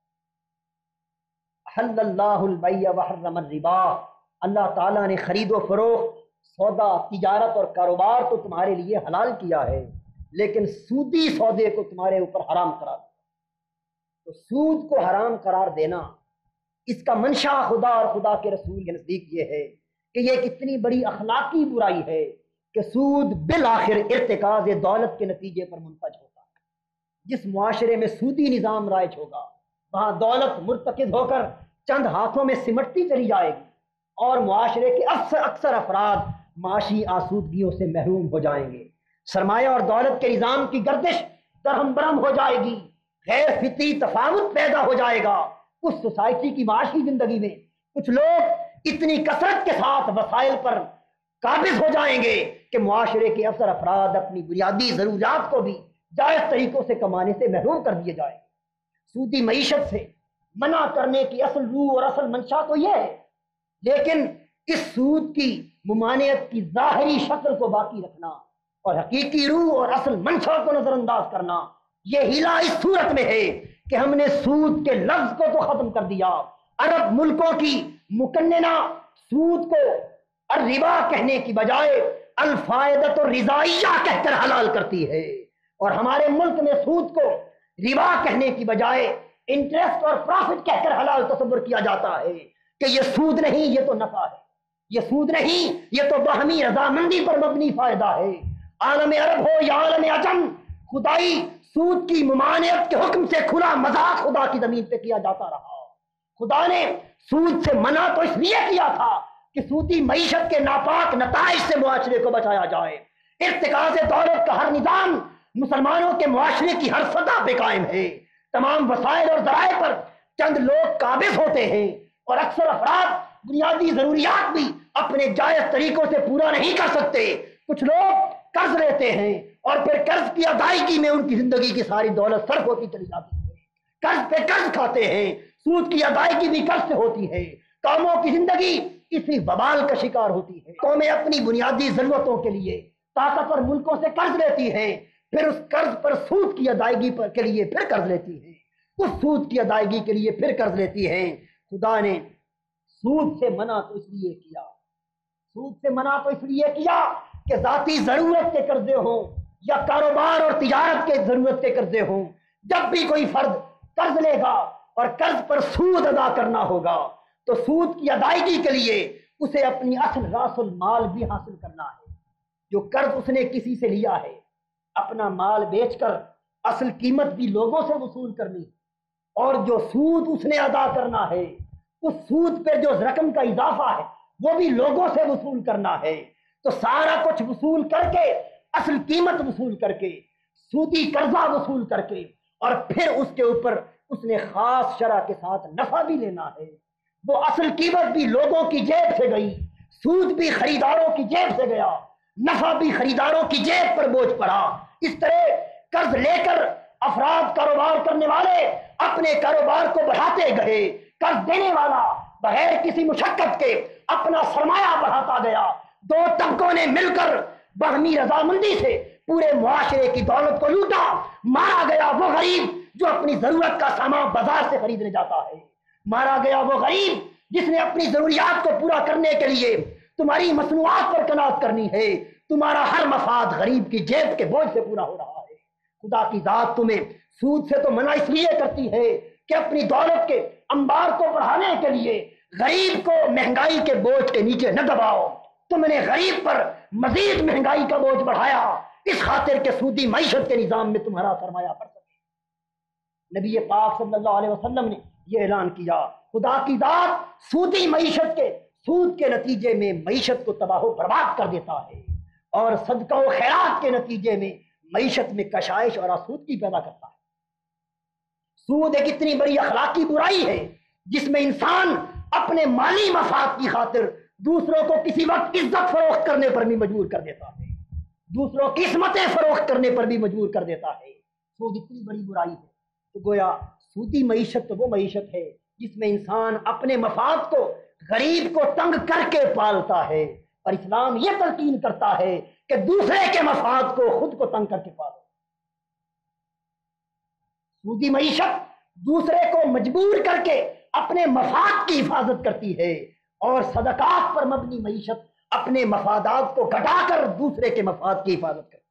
Speaker 1: حل اللہ البیع وحرم الربا، اللہ تعالیٰ نے خرید و فروخت، سودا، تجارت اور کاروبار تو تمہارے لیے حلال کیا ہے، لیکن سودی سودے کو تمہارے اوپر حرام کرا دیا۔ تو سود کو حرام قرار دینا، اس کا منشا خدا اور خدا کے رسول کے نزدیک یہ ہے کہ یہ ایک اتنی بڑی اخلاقی برائی ہے کہ سود بالآخر ارتکاز دولت کے نتیجے پر منتج ہوتا ہے۔ جس معاشرے میں سودی نظام رائج ہوگا وہاں دولت مرتکز ہو کر چند ہاتھوں میں سمٹتی چلی جائے گی، اور معاشرے کے اکثر افراد معاشی آسودگیوں سے محروم ہو جائیں گے۔ سرمایہ اور دولت کے نظام کی گردش درہم برہم ہو جائے گی، غیر فطری تفاوت پیدا ہو جائے گا۔ اس سوسائٹی کی معاشی زندگی میں کچھ لوگ اتنی کثرت کے ساتھ وسائل پر قابض ہو جائیں گے کہ معاشرے کے اکثر افراد اپنی بنیادی ضروریات کو بھی جائز طریقوں سے کمانے سے محروم کر دیے جائیں گے۔ سودی معیشت سے منع کرنے کی اصل روح اور اصل منشا تو یہ ہے، لیکن اس سود کی ممانعت کی ظاہری شکل کو باقی رکھنا اور حقیقی روح اور اصل منشا کو نظر انداز کرنا، یہ ہیلا اس صورت میں ہے کہ ہم نے سود کے لفظ کو تو ختم کر دیا۔ عرب ملکوں کی مقننہ سود کو الربا کہنے کی بجائے الفائدۃ الرضائیہ کہہ کر حلال کرتی ہے، اور ہمارے ملک میں سود کو ربا کہنے کی بجائے انٹرسٹ اور پروفٹ کہہ کر حلال تصور کیا جاتا ہے کہ یہ سود نہیں، یہ تو نفع ہے، یہ سود نہیں، یہ تو باہمی رضامندی پر مبنی فائدہ ہے۔ عالم عرب ہو یا عالم عجم، خدائی سود کی ممانعت کے حکم سے کھلا مذاق خدا کی زمین پہ کیا جاتا رہا۔ خدا نے سود سے منع تو اس لیے کیا تھا کہ سودی معیشت کے ناپاک نتائج سے معاشرے کو بچایا جائے۔ ارتکاز دولت کا ہر نظام مسلمانوں کے معاشرے کی ہر سطح پہ قائم ہے۔ تمام وسائل اور ذرائع پر چند لوگ قابض ہوتے ہیں، اور اکثر افراد بنیادی ضروریات بھی اپنے جائز طریقوں سے پورا نہیں کر سکتے۔ کچھ لوگ قرض لیتے ہیں اور پھر قرض کی ادائیگی میں ان کی زندگی کی ساری دولت صرف ہوتی چلی جاتی ہے۔ قرض پہ قرض کھاتے ہیں، سود کی ادائیگی بھی قرض سے ہوتی ہے۔ قوموں کی زندگی اسی وبال کا شکار ہوتی ہے۔ قومیں اپنی بنیادی ضرورتوں کے لیے طاقتور ملکوں سے قرض لیتی ہیں، پھر اس قرض پر سود کی ادائیگی کے لیے پھر قرض لیتی ہیں، اس سود کی ادائیگی کے لیے پھر قرض لیتی ہیں۔ خدا نے سود سے منع تو اس لیے کیا، سود سے منع تو اس لیے کیا کہ ذاتی ضرورت کے قرضے ہوں یا کاروبار اور تجارت کے ضرورت کے قرضے ہوں، جب بھی کوئی فرد قرض لے گا اور قرض پر سود ادا کرنا ہوگا تو سود کی ادائیگی کے لیے اسے اپنی اصل راس المال بھی حاصل کرنا ہے۔ جو قرض اس نے کسی سے لیا ہے، اپنا مال بیچ کر اصل قیمت بھی لوگوں سے وصول کرنی، اور جو سود اس نے ادا کرنا ہے اس سود پہ جو رقم کا اضافہ ہے وہ بھی لوگوں سے وصول کرنا ہے۔ تو سارا کچھ وصول کر کے، اصل قیمت وصول کر کے، سودی قرضہ وصول کر کے، اور پھر اس کے اوپر اس نے خاص شرح کے ساتھ نفع بھی لینا ہے۔ وہ اصل قیمت بھی لوگوں کی جیب سے گئی، سود بھی خریداروں کی جیب سے گیا، نفع بھی خریداروں کی جیب پر بوجھ پڑا۔ اس طرح قرض لے کر افراد کاروبار کرنے والے اپنے کاروبار کو بڑھاتے گئے، قرض دینے والا بغیر کسی مشقت کے اپنا سرمایہ بڑھاتا گیا۔ دو طبقوں نے مل کر باہمی رضامندی سے پورے معاشرے کی دولت کو لوٹا۔ مارا گیا وہ غریب جو اپنی ضرورت کا سامان بازار سے خریدنے جاتا ہے، مارا گیا وہ غریب جس نے اپنی ضروریات کو پورا کرنے کے لیے تمہاری مصنوعات پر قناعت کرنی ہے۔ تمہارا ہر مفاد غریب کی جیب کے بوجھ سے پورا ہو رہا ہے۔ خدا کی ذات تمہیں سود سے تو منع اس لیے کرتی ہے کہ اپنی دولت کے انبار کو بڑھانے کے لیے غریب کو مہنگائی کے بوجھ کے نیچے نہ دباؤ. تم نے غریب پر مزید مہنگائی کا بوجھ بڑھایا اس خاطر کہ سودی معیشت کے نظام میں تمہارا سرمایہ بڑھ سکے. نبی پاک صلی اللہ علیہ وسلم نے یہ اعلان کیا خدا کی ذات سودی معیشت کے سود کے نتیجے میں معیشت کو تباہ و برباد کر دیتا ہے اور صدقہ و خیرات کے نتیجے میں معیشت میں کشائش اور آسودگی پیدا کرتا ہے. سود ایک اتنی بڑی اخلاقی برائی ہے جس میں انسان اپنے مالی مفاد کی خاطر دوسروں کو کسی وقت عزت فروخت کرنے پر بھی مجبور کر دیتا ہے, دوسروں کی عصمتیں فروخت کرنے پر بھی مجبور کر دیتا ہے. سود اتنی بڑی برائی ہے. تو گویا سودی معیشت تو وہ معیشت ہے جس میں انسان اپنے مفاد کو غریب کو تنگ کر کے پالتا ہے, اور اسلام یہ تلقین کرتا ہے کہ دوسرے کے مفاد کو خود کو تنگ کر کے پالو. سودی معیشت دوسرے کو مجبور کر کے اپنے مفاد کی حفاظت کرتی ہے, اور صدقات پر مبنی معیشت اپنے مفادات کو گھٹا کر دوسرے کے مفاد کی حفاظت کرتی ہے.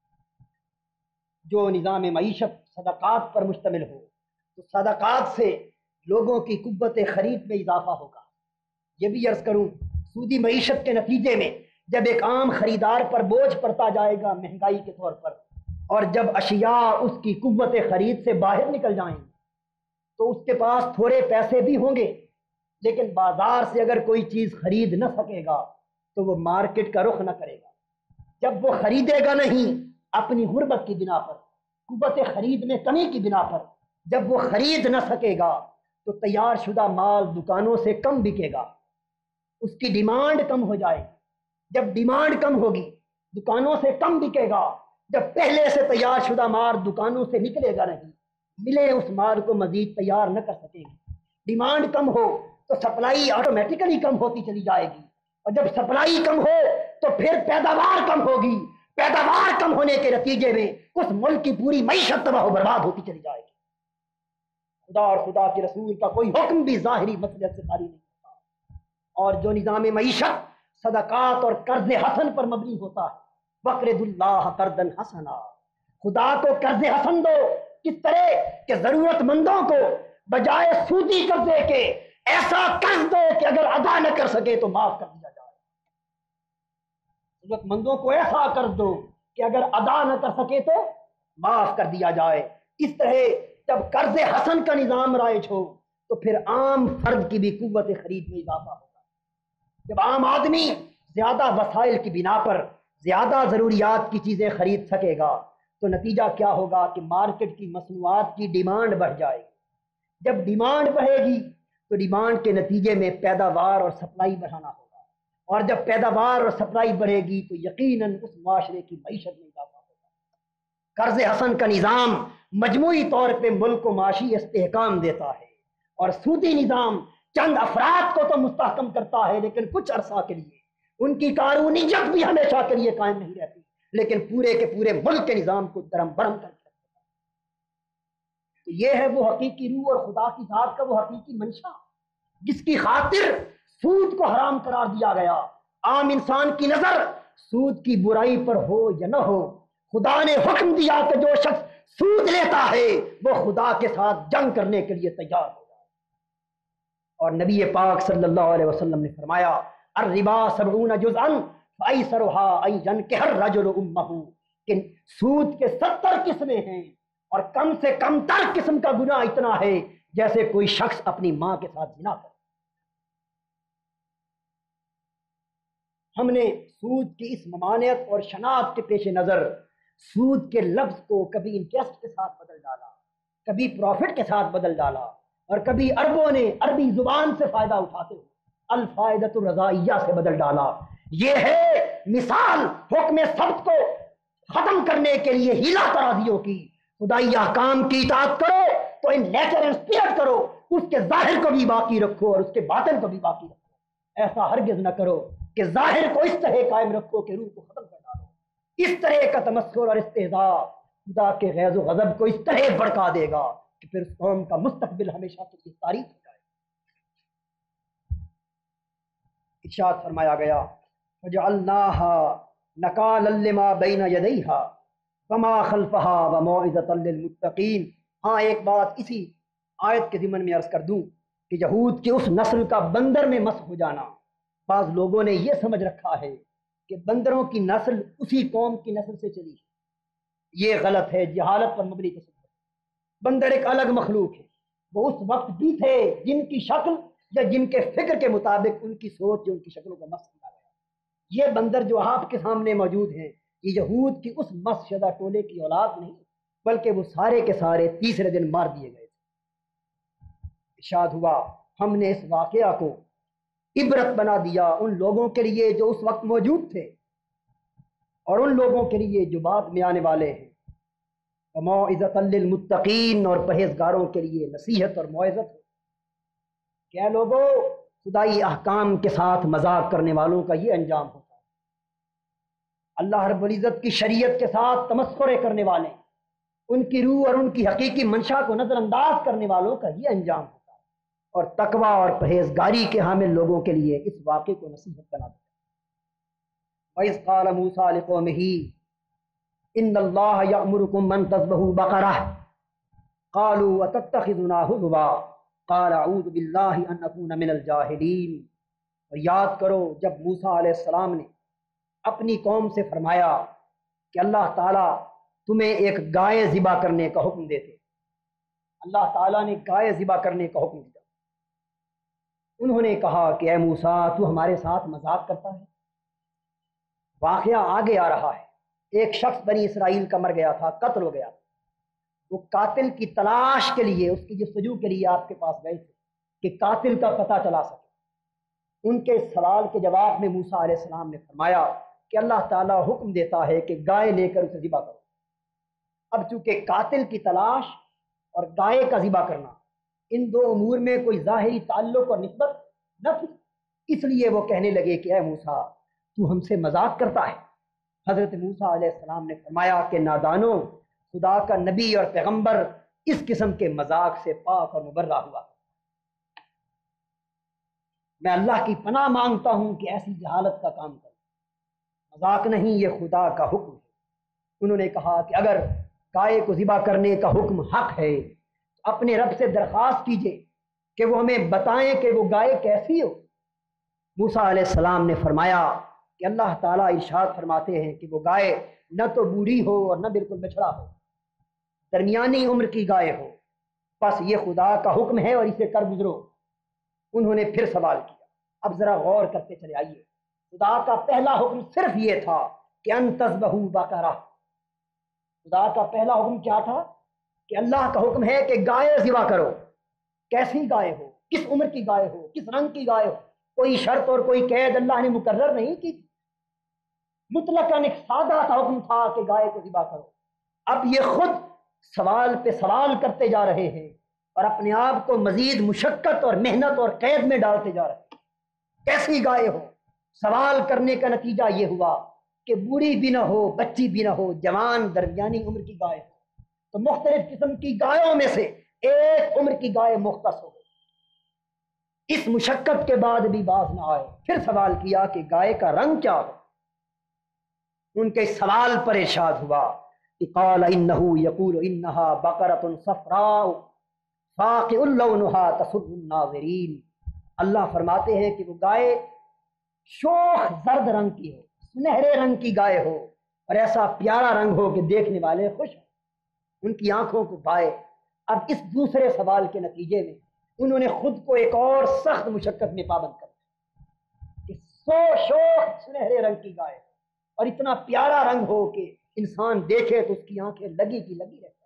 Speaker 1: جو نظام معیشت صدقات پر مشتمل ہو تو صدقات سے لوگوں کی قوت خرید میں اضافہ ہوگا. یہ بھی عرض کروں, سودی معیشت کے نتیجے میں جب ایک عام خریدار پر بوجھ پڑتا جائے گا مہنگائی کے طور پر, اور جب اشیاء اس کی قوت خرید سے باہر نکل جائیں تو اس کے پاس تھوڑے پیسے بھی ہوں گے, لیکن بازار سے اگر کوئی چیز خرید نہ سکے گا تو وہ مارکیٹ کا رخ نہ کرے گا. جب وہ خریدے گا نہیں اپنی غربت کی بنا پر, قوت خرید میں کمی کی بنا پر, جب وہ خرید نہ سکے گا تو تیار شدہ مال دکانوں سے کم بکے گا, اس کی ڈیمانڈ کم ہو جائے گی. جب ڈیمانڈ کم ہوگی دکانوں سے کم بکے گا. جب پہلے سے تیار شدہ مال دکانوں سے نکلے گا نہیں, ملے اس مال کو مزید تیار نہ کر سکے گی. ڈیمانڈ کم ہو تو سپلائی آٹومیٹیکلی کم ہوتی چلی جائے گی, اور جب سپلائی کم ہو تو پھر پیداوار کم ہوگی. پیداوار کم ہونے کے نتیجے میں اس ملک کی پوری معیشت تباہ و برباد ہوتی چلی جائے گی. خدا اور خدا کے رسول کا کوئی حکم بھی ظاہری مصلحت سے خالی نہیں ہوتا, اور جو نظام معیشت صدقات اور قرض حسن پر مبنی ہوتا ہے, وقرض اللہ قرضا حسنا, خدا کو قرض حسن دو. کس طرح کہ ضرورت مندوں کو بجائے سودی قرضے کے ایسا قرض دو کہ اگر ادا نہ کر سکے تو معاف کر دیا جائے. ضرورت مندوں کو ایسا قرض دو کہ اگر ادا نہ کر سکے تو معاف کر دیا جائے. اس طرح جب قرض حسن کا نظام رائج ہو تو پھر عام فرد کی بھی قوت خرید میں اضافہ ہوگا. جب عام آدمی زیادہ وسائل کی بنا پر زیادہ ضروریات کی چیزیں خرید سکے گا تو نتیجہ کیا ہوگا کہ مارکیٹ کی مصنوعات کی ڈیمانڈ بڑھ جائے گی. جب ڈیمانڈ بڑھے گی تو ڈیمانڈ کے نتیجے میں پیداوار اور سپلائی بڑھانا ہوگا, اور جب پیداوار اور سپلائی بڑھے گی تو یقیناً اس معاشرے کی معیشت میں اضافہ ہوگا. قرض حسن کا نظام مجموعی طور پہ ملک کو معاشی استحکام دیتا ہے, اور سودی نظام چند افراد کو تو مستحکم کرتا ہے لیکن کچھ عرصہ کے لیے ان کی قانونیت بھی ہمیشہ کے لیے قائم نہیں رہتی, لیکن پورے کے پورے ملک کے نظام کو درم برہم کر دیتا ہے. یہ ہے وہ حقیقی روح اور خدا کی ذات کا وہ حقیقی منشا جس کی خاطر سود کو حرام قرار دیا گیا. عام انسان کی نظر سود کی برائی پر ہو یا نہ ہو, خدا نے حکم دیا کہ جو شخص سود لیتا ہے وہ خدا کے ساتھ جنگ کرنے کے لیے تیار ہو جائے. اور نبی پاک صلی اللہ علیہ وسلم نے فرمایا الربا 70 جزءا فایسرها ان ينكح الرجل امه, کہ سود کے 70 قسمیں ہیں اور کم سے کم تر قسم کا گناہ اتنا ہے جیسے کوئی شخص اپنی ماں کے ساتھ زنا کرے. ہم نے سود کی اس ممانعت اور شناخت کے پیش نظر سود کے لفظ کو کبھی انٹرسٹ کے ساتھ بدل ڈالا, کبھی پروفٹ کے ساتھ بدل ڈالا, اور کبھی عربوں نے عربی زبان سے فائدہ اٹھاتے ہوئے الفائدۃ الرضائیہ سے بدل ڈالا. یہ ہے مثال حکم سبت کو ختم کرنے کے لیے ہیلا ترازیوں کی. خدائی احکام کی اطاعت کرو تو ان نیچر اینڈ اسپرٹ کرو, اس کے ظاہر کو بھی باقی رکھو اور اس کے باطن کو بھی باقی رکھو. ایسا ہرگز نہ کرو کہ ظاہر کو اس طرح قائم رکھو کہ روح کو ختم کر ڈالو. اس طرح کا تمسخر اور استہزاء خدا کے غیظ و غضب کو اس طرح بڑکا دے گا کہ پھر اس قوم کا مستقبل ہمیشہ کے لیے تاریخ ہو جائے. ارشاد فرمایا گیا فجعلناها نکالا لما بین یدیہا وما خلفہا وموعظۃ للمتقین۔ ہاں ایک بات اسی آیت کے ضمن میں عرض کر دوں کہ یہود کے اس نسل کا بندر میں مسخ ہو جانا، بعض لوگوں نے یہ سمجھ رکھا ہے کہ بندروں کی نسل اسی قوم کی نسل سے چلی ہے، یہ غلط ہے، جہالت پر مبنی تصور۔ بندر ایک الگ مخلوق ہے، وہ اس وقت بھی تھے جن کی شکل یا جن کے فکر کے مطابق ان کی سوچ جو ان کی شکلوں کا مسخ کیا گیا۔ یہ بندر جو آپ کے سامنے موجود ہیں یہ یہود کی اس مسخ شدہ ٹولے کی اولاد نہیں، بلکہ وہ سارے کے سارے تیسرے دن مار دیے گئے تھے۔ ارشاد ہوا ہم نے اس واقعہ کو عبرت بنا دیا ان لوگوں کے لیے جو اس وقت موجود تھے اور ان لوگوں کے لیے جو بعد میں آنے والے ہیں، وموعظۃ للمتقین، اور پرہیزگاروں کے لیے نصیحت اور موعظت ہے۔ کیا لوگوں، خدائی احکام کے ساتھ مذاق کرنے والوں کا یہ انجام ہوتا ہے، اللہ رب العزت کی شریعت کے ساتھ تمسخرے کرنے والے، ان کی روح اور ان کی حقیقی منشا کو نظر انداز کرنے والوں کا یہ انجام ہوتا ہے، اور تقوی اور پرہیزگاری کے حامل لوگوں کے لیے اس واقعے کو نصیحت بنا دیا۔ وَإِذْ قَالَ مُوسَىٰ لِقَوْمِهِ إِنَّ اللَّهَ يَأْمُرُكُمْ أَن تَذْبَحُوا بَقَرَةً قَالُوا أَتَتَّخِذُنَا هُزُوًا قَالَ أَعُوذُ بِاللَّهِ أَنْ أَكُونَ مِنَ الْجَاهِلِينَ۔ اور یاد کرو جب موسیٰ علیہ السلام نے اپنی قوم سے فرمایا کہ اللہ تعالیٰ تمہیں ایک گائے ذبح کرنے کا حکم دیتے، اللہ تعالیٰ نے گائے ذبح کرنے کا حکم دیا۔ انہوں نے کہا کہ اے موسیٰ تو ہمارے ساتھ مذاق کرتا ہے۔ واقعہ آگے آ رہا ہے، ایک شخص بنی اسرائیل کا مر گیا تھا، قتل ہو گیا تھا، وہ قاتل کی تلاش کے لیے اس کی جستجو کے لیے آپ کے پاس گئے تھے کہ قاتل کا پتہ چلا سکے۔ ان کے اس سوال کے جواب میں موسیٰ علیہ السلام نے فرمایا کہ اللہ تعالیٰ حکم دیتا ہے کہ گائے لے کر اسے ذبح کرو۔ اب چونکہ قاتل کی تلاش اور گائے کا ذبح کرنا ان دو امور میں کوئی ظاہری تعلق اور نسبت نہ تھی، اس لیے وہ کہنے لگے کہ اے موسیٰ تو ہم سے مذاق کرتا ہے۔ حضرت موسیٰ علیہ السلام نے فرمایا کہ نادانو، خدا کا نبی اور پیغمبر اس قسم کے مذاق سے پاک اور مبرہ ہوا۔ میں اللہ کی پناہ مانگتا ہوں کہ ایسی جہالت کا کام کروں، مذاق نہیں، یہ خدا کا حکم ہے۔ انہوں نے کہا کہ اگر گائے کو ذبح کرنے کا حکم حق ہے تو اپنے رب سے درخواست کیجئے کہ وہ ہمیں بتائیں کہ وہ گائے کیسی ہو۔ موسیٰ علیہ السلام نے فرمایا کہ اللہ تعالیٰ ارشاد فرماتے ہیں کہ وہ گائے نہ تو بوڑھی ہو اور نہ بالکل بچھڑا ہو، درمیانی عمر کی گائے ہو، بس یہ خدا کا حکم ہے اور اسے کر گزرو۔ انہوں نے پھر سوال کیا، اب ذرا غور کرتے چلے آئیے، خدا کا پہلا حکم صرف یہ تھا کہ ان تذبحوا بقرہ۔ خدا کا پہلا حکم کیا تھا؟ کہ اللہ کا حکم ہے کہ گائے ذبح کرو، کیسی گائے ہو، کس عمر کی گائے ہو، کس رنگ کی گائے ہو، کوئی شرط اور کوئی قید اللہ نے مقرر نہیں کی، مطلقاً ایک سادہ سا حکم تھا کہ گائے کو ذبح کرو۔ اب یہ خود سوال پہ سوال کرتے جا رہے ہیں اور اپنے آپ کو مزید مشقت اور محنت اور قید میں ڈالتے جا رہے ہیں۔ کیسی گائے ہو؟ سوال کرنے کا نتیجہ یہ ہوا کہ بوڑھی بھی نہ ہو، بچی بھی نہ ہو، جوان درمیانی عمر کی گائے ہو۔ تو مختلف قسم کی گایوں میں سے ایک عمر کی گائے مختص ہو گئی۔ اس مشقت کے بعد بھی باز نہ آئے، پھر سوال کیا کہ گائے کا رنگ کیا ہو؟ ان کے سوال پر ارشاد ہوا کہ قال انه يقول انها بقرة صفراء فاقع لونها تسر الناظرین۔ اللہ فرماتے ہیں کہ وہ گائے شوخ زرد رنگ کی ہو، سنہرے رنگ کی گائے ہو اور ایسا پیارا رنگ ہو کہ دیکھنے والے خوش ہوں، ان کی آنکھوں کو بھائے۔ اب اس دوسرے سوال کے نتیجے میں انہوں نے خود کو ایک اور سخت مشقت میں پابند کر دیا کہ شوخ سنہرے رنگ کی گائے اور اتنا پیارا رنگ ہو کہ انسان دیکھے تو اس کی آنکھیں لگی کی لگی رہتی۔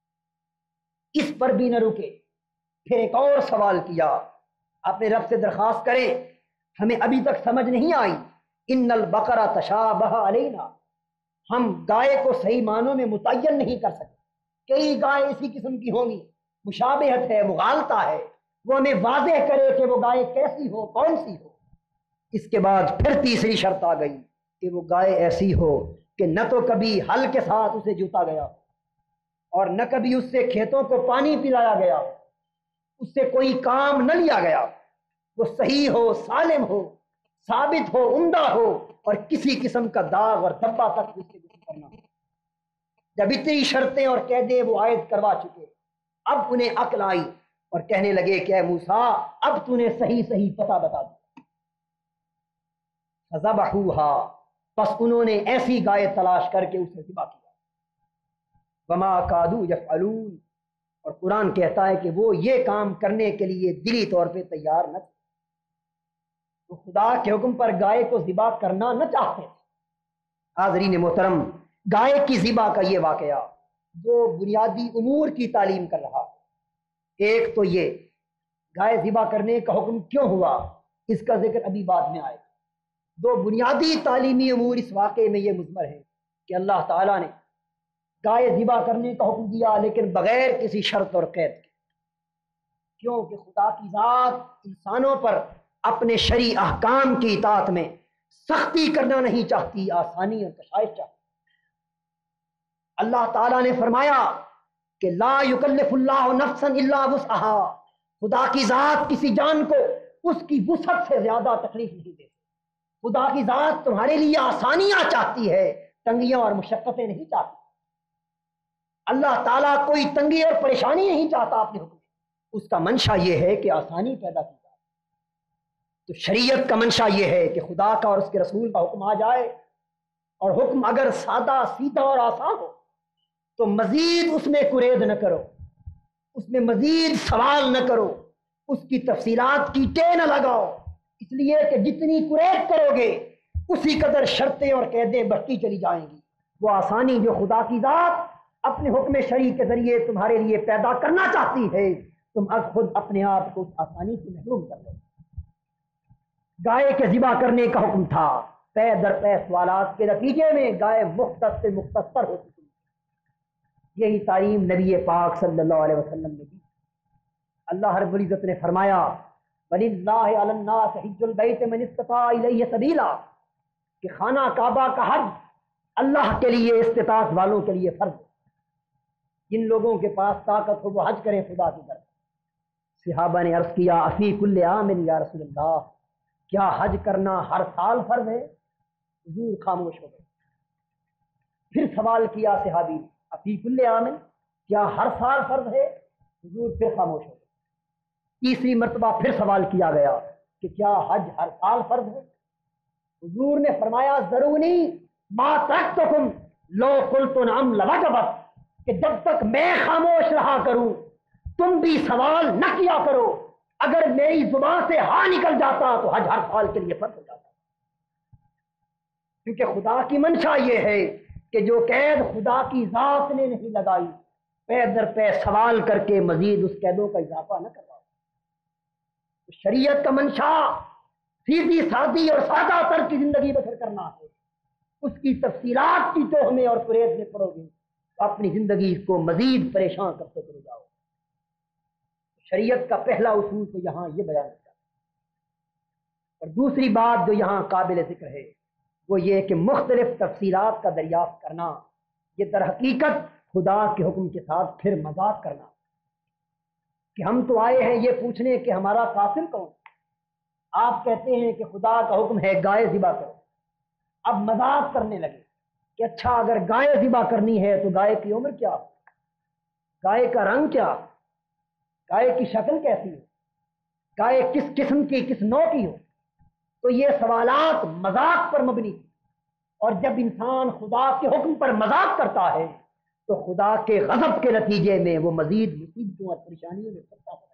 Speaker 1: اس پر بھی نہ رکے، پھر ایک اور سوال کیا، اپنے رب سے درخواست کریں ہمیں ابھی تک سمجھ نہیں آئی، ان البقرہ تشابہ علینا، ہم گائے کو صحیح معنوں میں متعین نہیں کر سکتے، کئی گائے اسی قسم کی ہوں گی، مشابہت ہے، مغالطہ ہے، وہ ہمیں واضح کرے کہ وہ گائے کیسی ہو، کون سی ہو۔ اس کے بعد پھر تیسری شرط آ گئی کہ وہ گائے ایسی ہو کہ نہ تو کبھی ہل کے ساتھ اسے جوتا گیا اور نہ کبھی اس سے کھیتوں کو پانی پلایا گیا، اس سے کوئی کام نہ لیا گیا، وہ صحیح ہو، سالم ہو، ثابت ہو، عمدہ ہو اور کسی قسم کا داغ اور دھبا تک اس سے کرنا ہو۔ جب اتنی شرطیں اور قیدیں وہ عائد کروا چکے، اب انہیں عقل آئی اور کہنے لگے کہ اے موسیٰ اب تو نے صحیح صحیح پتہ بتا دیا۔ فذبحوها، پس انہوں نے ایسی گائے تلاش کر کے اسے ذبح کیا۔ وما کادوا یفعلون، اور قرآن کہتا ہے کہ وہ یہ کام کرنے کے لیے دلی طور پہ تیار نہ تھے، وہ خدا کے حکم پر گائے کو ذبح کرنا نہ چاہتے تھے۔ حاضرین محترم، گائے کی ذبح کا یہ واقعہ جو بنیادی امور کی تعلیم کر رہا ہے، ایک تو یہ گائے ذبح کرنے کا حکم کیوں ہوا، اس کا ذکر ابھی بعد میں آئے گا۔ دو بنیادی تعلیمی امور اس واقعے میں یہ مضمر ہے کہ اللہ تعالیٰ نے گائے ذبح کرنے کا حکم دیا لیکن بغیر کسی شرط اور قید کے، کیونکہ خدا کی ذات انسانوں پر اپنے شرعی احکام کی اطاعت میں سختی کرنا نہیں چاہتی، آسانی اور کشائش چاہتی۔ اللہ تعالیٰ نے فرمایا کہ لا یکلف اللہ نفسا الا وسعها، خدا کی ذات کسی جان کو اس کی وسعت سے زیادہ تکلیف نہیں دیتی۔ خدا کی ذات تمہارے لیے آسانیاں چاہتی ہے، تنگیاں اور مشقتیں نہیں چاہتی۔ اللہ تعالیٰ کوئی تنگی اور پریشانی نہیں چاہتا اپنے حکم میں، اس کا منشا یہ ہے کہ آسانی پیدا کی جائے۔ تو شریعت کا منشا یہ ہے کہ خدا کا اور اس کے رسول کا حکم آ جائے، اور حکم اگر سادہ سیدھا اور آسان ہو تو مزید اس میں قرید نہ کرو، اس میں مزید سوال نہ کرو، اس کی تفصیلات کی ٹے نہ لگاؤ، اس لیے کہ جتنی قرید کرو گے اسی قدر شرطیں اور قیدیں بڑھتی چلی جائیں گی۔ وہ آسانی جو خدا کی ذات اپنے حکم شرعی کے ذریعے تمہارے لیے پیدا کرنا چاہتی ہے، تم از خود اپنے آپ کو اس آسانی سے محروم کر لو۔ گائے کے ذبح کرنے کا حکم تھا، پے در پے سوالات کے نتیجے میں گائے مختص سے مختصر ہو چکی۔ یہی تعلیم نبی پاک صلی اللہ علیہ وسلم نے دی۔ اللہ رب العزت نے فرمایا وَلِلَّهِ عَلَى النَّاسِ حِجُّ الْبَيْتِ مَنِ اسْتَطَاعَ إِلَيْهِ سَبِيلًا، کہ خانہ کعبہ کا حج اللہ کے لیے استطاعت والوں کے لیے فرض ہے۔ جن لوگوں کے پاس طاقت ہو وہ حج کریں خدا کی طرف۔ صحابہ نے عرض کیا افی کل عام یا رسول اللہ، کیا حج کرنا ہر سال فرض ہے؟ حضور خاموش ہو گئے۔ پھر سوال کیا صحابی نے افی کل عام، کیا ہر سال فرض ہے؟ حضور پھر خاموش ہو گئے۔ تیسری مرتبہ پھر سوال کیا گیا کہ کیا حج ہر سال فرض ہے؟ حضور نے فرمایا ضرونی ما ترکتکم لو قلت نعم لوجبت، کہ جب تک میں خاموش رہا کروں تم بھی سوال نہ کیا کرو، اگر میری زبان سے ہاں نکل جاتا تو حج ہر سال کے لیے فرض ہو جاتا۔ کیونکہ خدا کی منشا یہ ہے کہ جو قید خدا کی ذات نے نہیں لگائی، پے در پے سوال کر کے مزید اس قیدوں کا اضافہ نہ کرواؤ۔ شریعت کا منشا سیدھی سادی اور سادہ تر کی زندگی بسر کرنا ہے، اس کی تفصیلات کی تو ہمیں اور قرید میں پڑو گے تو اپنی زندگی کو مزید پریشان کرتے چلے جاؤ۔ شریعت کا پہلا اصول تو یہاں یہ بیان کیا، اور دوسری بات جو یہاں قابل ذکر ہے وہ یہ کہ مختلف تفصیلات کا دریافت کرنا یہ در حقیقت خدا کے حکم کے ساتھ پھر مذاق کرنا، کہ ہم تو آئے ہیں یہ پوچھنے کہ ہمارا قاتل کون؟ آپ کہتے ہیں کہ خدا کا حکم ہے گائے ذبح کرو، اب مذاق کرنے لگے کہ اچھا اگر گائے ذبح کرنی ہے تو گائے کی عمر کیا ہو، گائے کا رنگ کیا، گائے کی شکل کیسی ہو، گائے کس قسم کی کس نوع کی ہو۔ تو یہ سوالات مذاق پر مبنی، اور جب انسان خدا کے حکم پر مذاق کرتا ہے تو خدا کے غضب کے نتیجے میں وہ مزید مصیبتوں اور پریشانیوں میں پڑتا ہے۔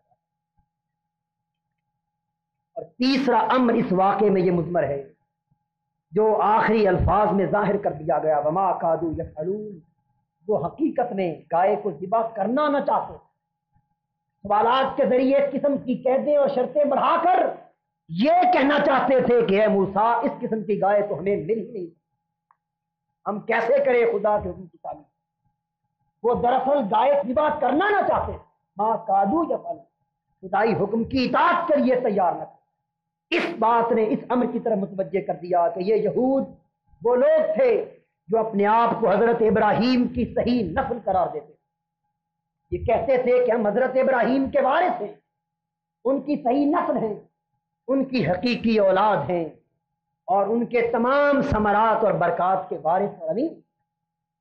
Speaker 1: اور تیسرا امر اس واقعے میں یہ مضمر ہے جو آخری الفاظ میں ظاہر کر دیا گیا وما کادوا یفعلون، وہ حقیقت میں گائے کو ذبح کرنا نہ چاہتے، سوالات کے ذریعے اس قسم کی قیدیں اور شرطیں بڑھا کر یہ کہنا چاہتے تھے کہ اے موسیٰ اس قسم کی گائے تو ہمیں مل ہی نہیں، ہم کیسے کریں خدا کے حکم کی تعمیل۔ وہ دراصل گائے ذبح کرنا نہ چاہتے، ما کادوا یفعلون، خدائی حکم کی اطاعت کے لیے تیار نہ تھے۔ اس بات نے اس امر کی طرف متوجہ کر دیا کہ یہ یہود وہ لوگ تھے جو اپنے آپ کو حضرت ابراہیم کی صحیح نسل قرار دیتے تھے، یہ کہتے تھے کہ ہم حضرت ابراہیم کے وارث ہیں، ان کی صحیح نسل ہیں، ان کی حقیقی اولاد ہیں، اور ان کے تمام ثمرات اور برکات کے وارث اور امین۔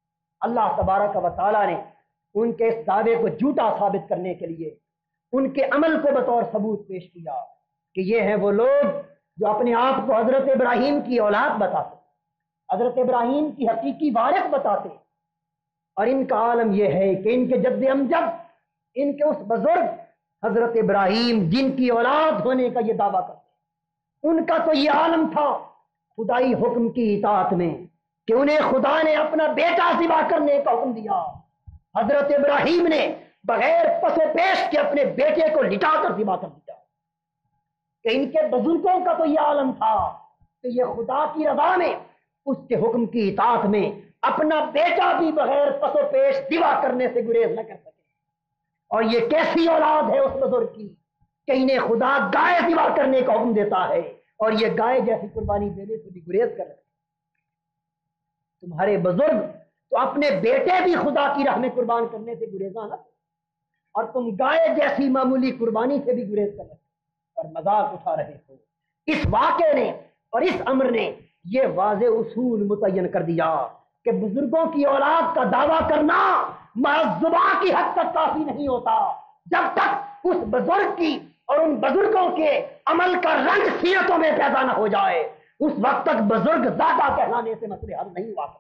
Speaker 1: اللہ تبارک و تعالیٰ نے ان کے اس دعوے کو جھوٹا ثابت کرنے کے لیے ان کے عمل کو بطور ثبوت پیش کیا کہ یہ ہیں وہ لوگ جو اپنے آپ کو حضرت ابراہیم کی اولاد بتاتے، حضرت ابراہیم کی حقیقی وارث بتاتے، اور ان کا عالم یہ ہے کہ ان کے جد امجد، ان کے اس بزرگ حضرت ابراہیم جن کی اولاد ہونے کا یہ دعویٰ کرتے، ان کا تو یہ عالم تھا خدائی حکم کی اطاعت میں کہ انہیں خدا نے اپنا بیٹا ذبح کرنے کا حکم دیا۔ حضرت ابراہیم نے بغیر پس و پیش کے اپنے بیٹے کو لٹا کر ذبح کر دیا۔ کہ ان کے بزرگوں کا تو یہ عالم تھا کہ یہ خدا کی رضا میں، اس کے حکم کی اطاعت میں اپنا بیٹا بھی بغیر پس و پیش ذبح کرنے سے گریز نہ کر سکے۔ اور یہ کیسی اولاد ہے اس بزرگ کی کہ انہیں خدا گائے ذبح کرنے کا حکم دیتا ہے اور یہ گائے جیسی قربانی دینے سے بھی گریز کر رہے ہیں۔ تمہارے بزرگ تو اپنے بیٹے بھی خدا کی راہ میں قربان کرنے سے گریزاں نہ، اور تم گائے جیسی معمولی قربانی سے بھی گریز کر رہے اور مذاق اٹھا رہے ہو۔ اس واقعے نے اور اس امر نے یہ واضح اصول متعین کر دیا کہ بزرگوں کی اولاد کا دعویٰ کرنا محض زبان کی حد تک کافی نہیں ہوتا، جب تک اس بزرگ کی اور ان بزرگوں کے عمل کا رنگ سیرتوں میں پیدا نہ ہو جائے، اس وقت تک بزرگ زیادہ کہلانے سے مسئلے حل نہیں ہوا۔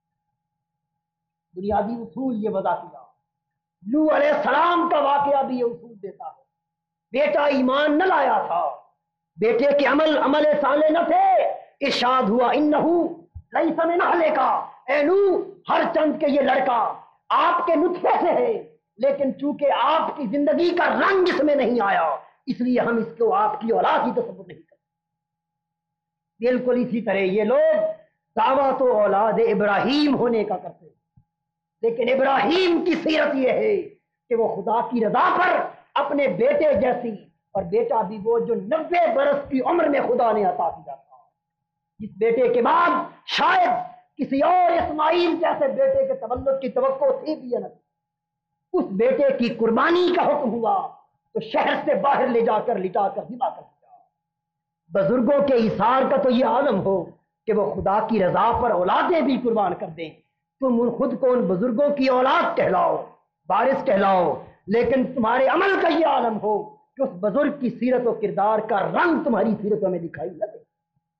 Speaker 1: بنیادی اصول یہ وضع کیا۔ نوح علیہ السلام کا واقعہ بھی یہ اصول دیتا ہے۔ بیٹا ایمان نہ لایا تھا، بیٹے کے عمل صالح نہ تھے، ارشاد ہوا انہو لیس من اہلک، اے نوح ہر چند کے یہ لڑکا آپ کے نطفے سے ہے، لیکن چونکہ آپ کی زندگی کا رنگ اس میں نہیں آیا اس لیے ہم اس کو آپ کی اولاد ہی تصور نہیں کرتے۔ بالکل اسی طرح یہ لوگ دعویٰ تو اولاد ابراہیم ہونے کا کرتے، لیکن ابراہیم کی سیرت یہ ہے کہ وہ خدا کی رضا پر اپنے بیٹے جیسی، اور بیٹا بھی وہ جو 90 برس کی عمر میں خدا نے عطا کیا تھا، جس بیٹے کے بعد شاید کسی اور اسماعیل جیسے بیٹے کے تولد کی توقع تھی بھی نہ تھی، اس بیٹے کی قربانی کا حکم ہوا تو شہر سے باہر لے جا کر لٹا کر ذبح کر دیا۔ بزرگوں کے ایثار کا تو یہ عالم ہو کہ وہ خدا کی رضا پر اولادیں بھی قربان کر دیں، تم خود کو ان بزرگوں کی اولاد کہلاؤ، وارث کہلاؤ، لیکن تمہارے عمل کا یہ عالم ہو کہ اس بزرگ کی سیرت و کردار کا رنگ تمہاری سیرتوں میں دکھائی نہ دے۔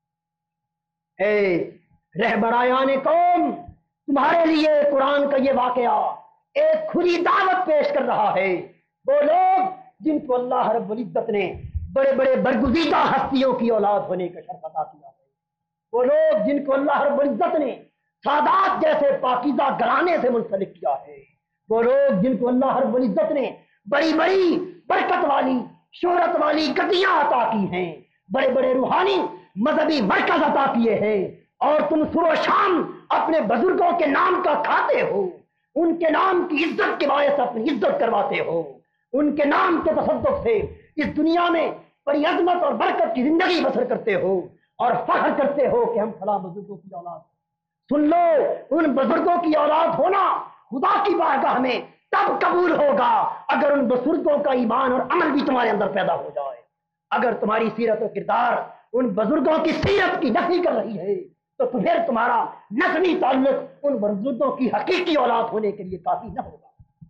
Speaker 1: اے رہبرایان قوم، تمہارے لیے قرآن کا یہ واقعہ ایک کھلی دعوت پیش کر رہا ہے۔ وہ لوگ جن کو اللہ رب العزت نے بڑے بڑے برگزیدہ ہستیوں کی اولاد ہونے کا شرف عطا کیا ہے، وہ لوگ جن کو اللہ رب العزت نے سادات جیسے پاکیزہ گھرانے سے منسلک کیا ہے، وہ لوگ جن کو اللہ رب العزت نے بڑی بڑی برکت والی شہرت والی گدیاں عطا کی ہیں، بڑے بڑے روحانی مذہبی مرکز عطا کیے ہیں، اور تم صبح و شام اپنے بزرگوں کے نام کا کھاتے ہو، ان کے نام کی عزت کے باعث اپنی عزت کرواتے ہو، ان کے نام کے تصدق سے اس دنیا میں بڑی عظمت اور برکت کی زندگی بسر کرتے ہو، اور فخر کرتے ہو کہ ہم فلاں بزرگوں کی اولاد۔ سن لو، ان بزرگوں کی اولاد ہونا خدا کی بارگاہ میں تب قبول ہوگا اگر ان بزرگوں کا ایمان اور عمل بھی تمہارے اندر پیدا ہو جائے۔ اگر تمہاری سیرت و کردار ان بزرگوں کی سیرت کی نفی کر رہی ہے تو پھر تمہارا نسبی تعلق ان بزرگوں کی حقیقی اولاد ہونے کے لیے کافی نہ ہوگا۔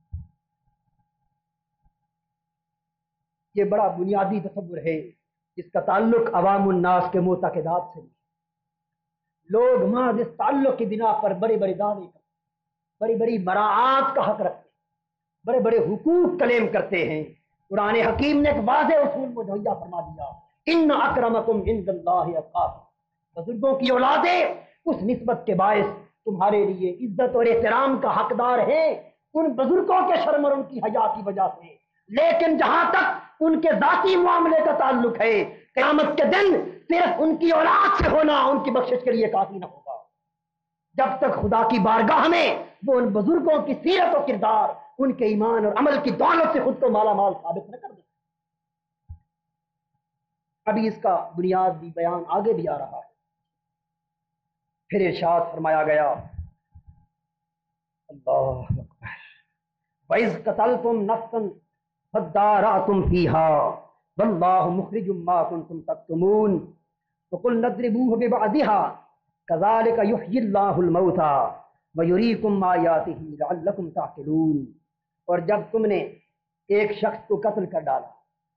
Speaker 1: یہ بڑا بنیادی تصور ہے جس کا تعلق عوام الناس کے معتقدات سے بھی۔ لوگ محض اس تعلق کی بنا پر بڑے بڑے دعوے کرتے، بڑی بڑی براعات کا حق رکھتے، بڑے بڑے حقوق کلیم کرتے ہیں۔ قرآن حکیم نے ایک واضح اصول مہیا فرما دیا، ان اکرمکم عند اللہ اتقاکم، بزرگوں کی اولادیں اس نسبت کے باعث تمہارے لیے عزت اور احترام کا حقدار ہیں ان بزرگوں کے شرم اور ان کی حیا کی وجہ سے، لیکن جہاں تک ان کے ذاتی معاملے کا تعلق ہے، قیامت کے دن صرف ان کی اولاد سے ہونا ان کی بخشش کے لیے کافی نہ ہوگا، جب تک خدا کی بارگاہ میں وہ ان بزرگوں کی سیرت و کردار، ان کے ایمان اور عمل کی دولت سے خود کو مالا مال ثابت نہ کر دے۔ ابھی اس کا بنیادی بیان آگے بھی آ رہا ہے۔ پھر ارشاد فرمایا گیا، اللہ اکبر، وَإِذْ قَتَلْتُمْ نَفْسًا فَادَّارَأْتُمْ فِيهَا وَاللَّهُ مُخْرِجٌ مَا كُنْتُمْ تَكْتُمُونَ وَقُلْنَا اضْرِبُوهُ بِبَعْضِهَا كَذَلِكَ يُحْيِي اللَّهُ الْمَوْتَى وَيُرِيكُمْ آيَاتِهِ لَعَلَّكُمْ تَعْقِلُونَ، اور جب تم نے ایک شخص کو قتل کر ڈالا،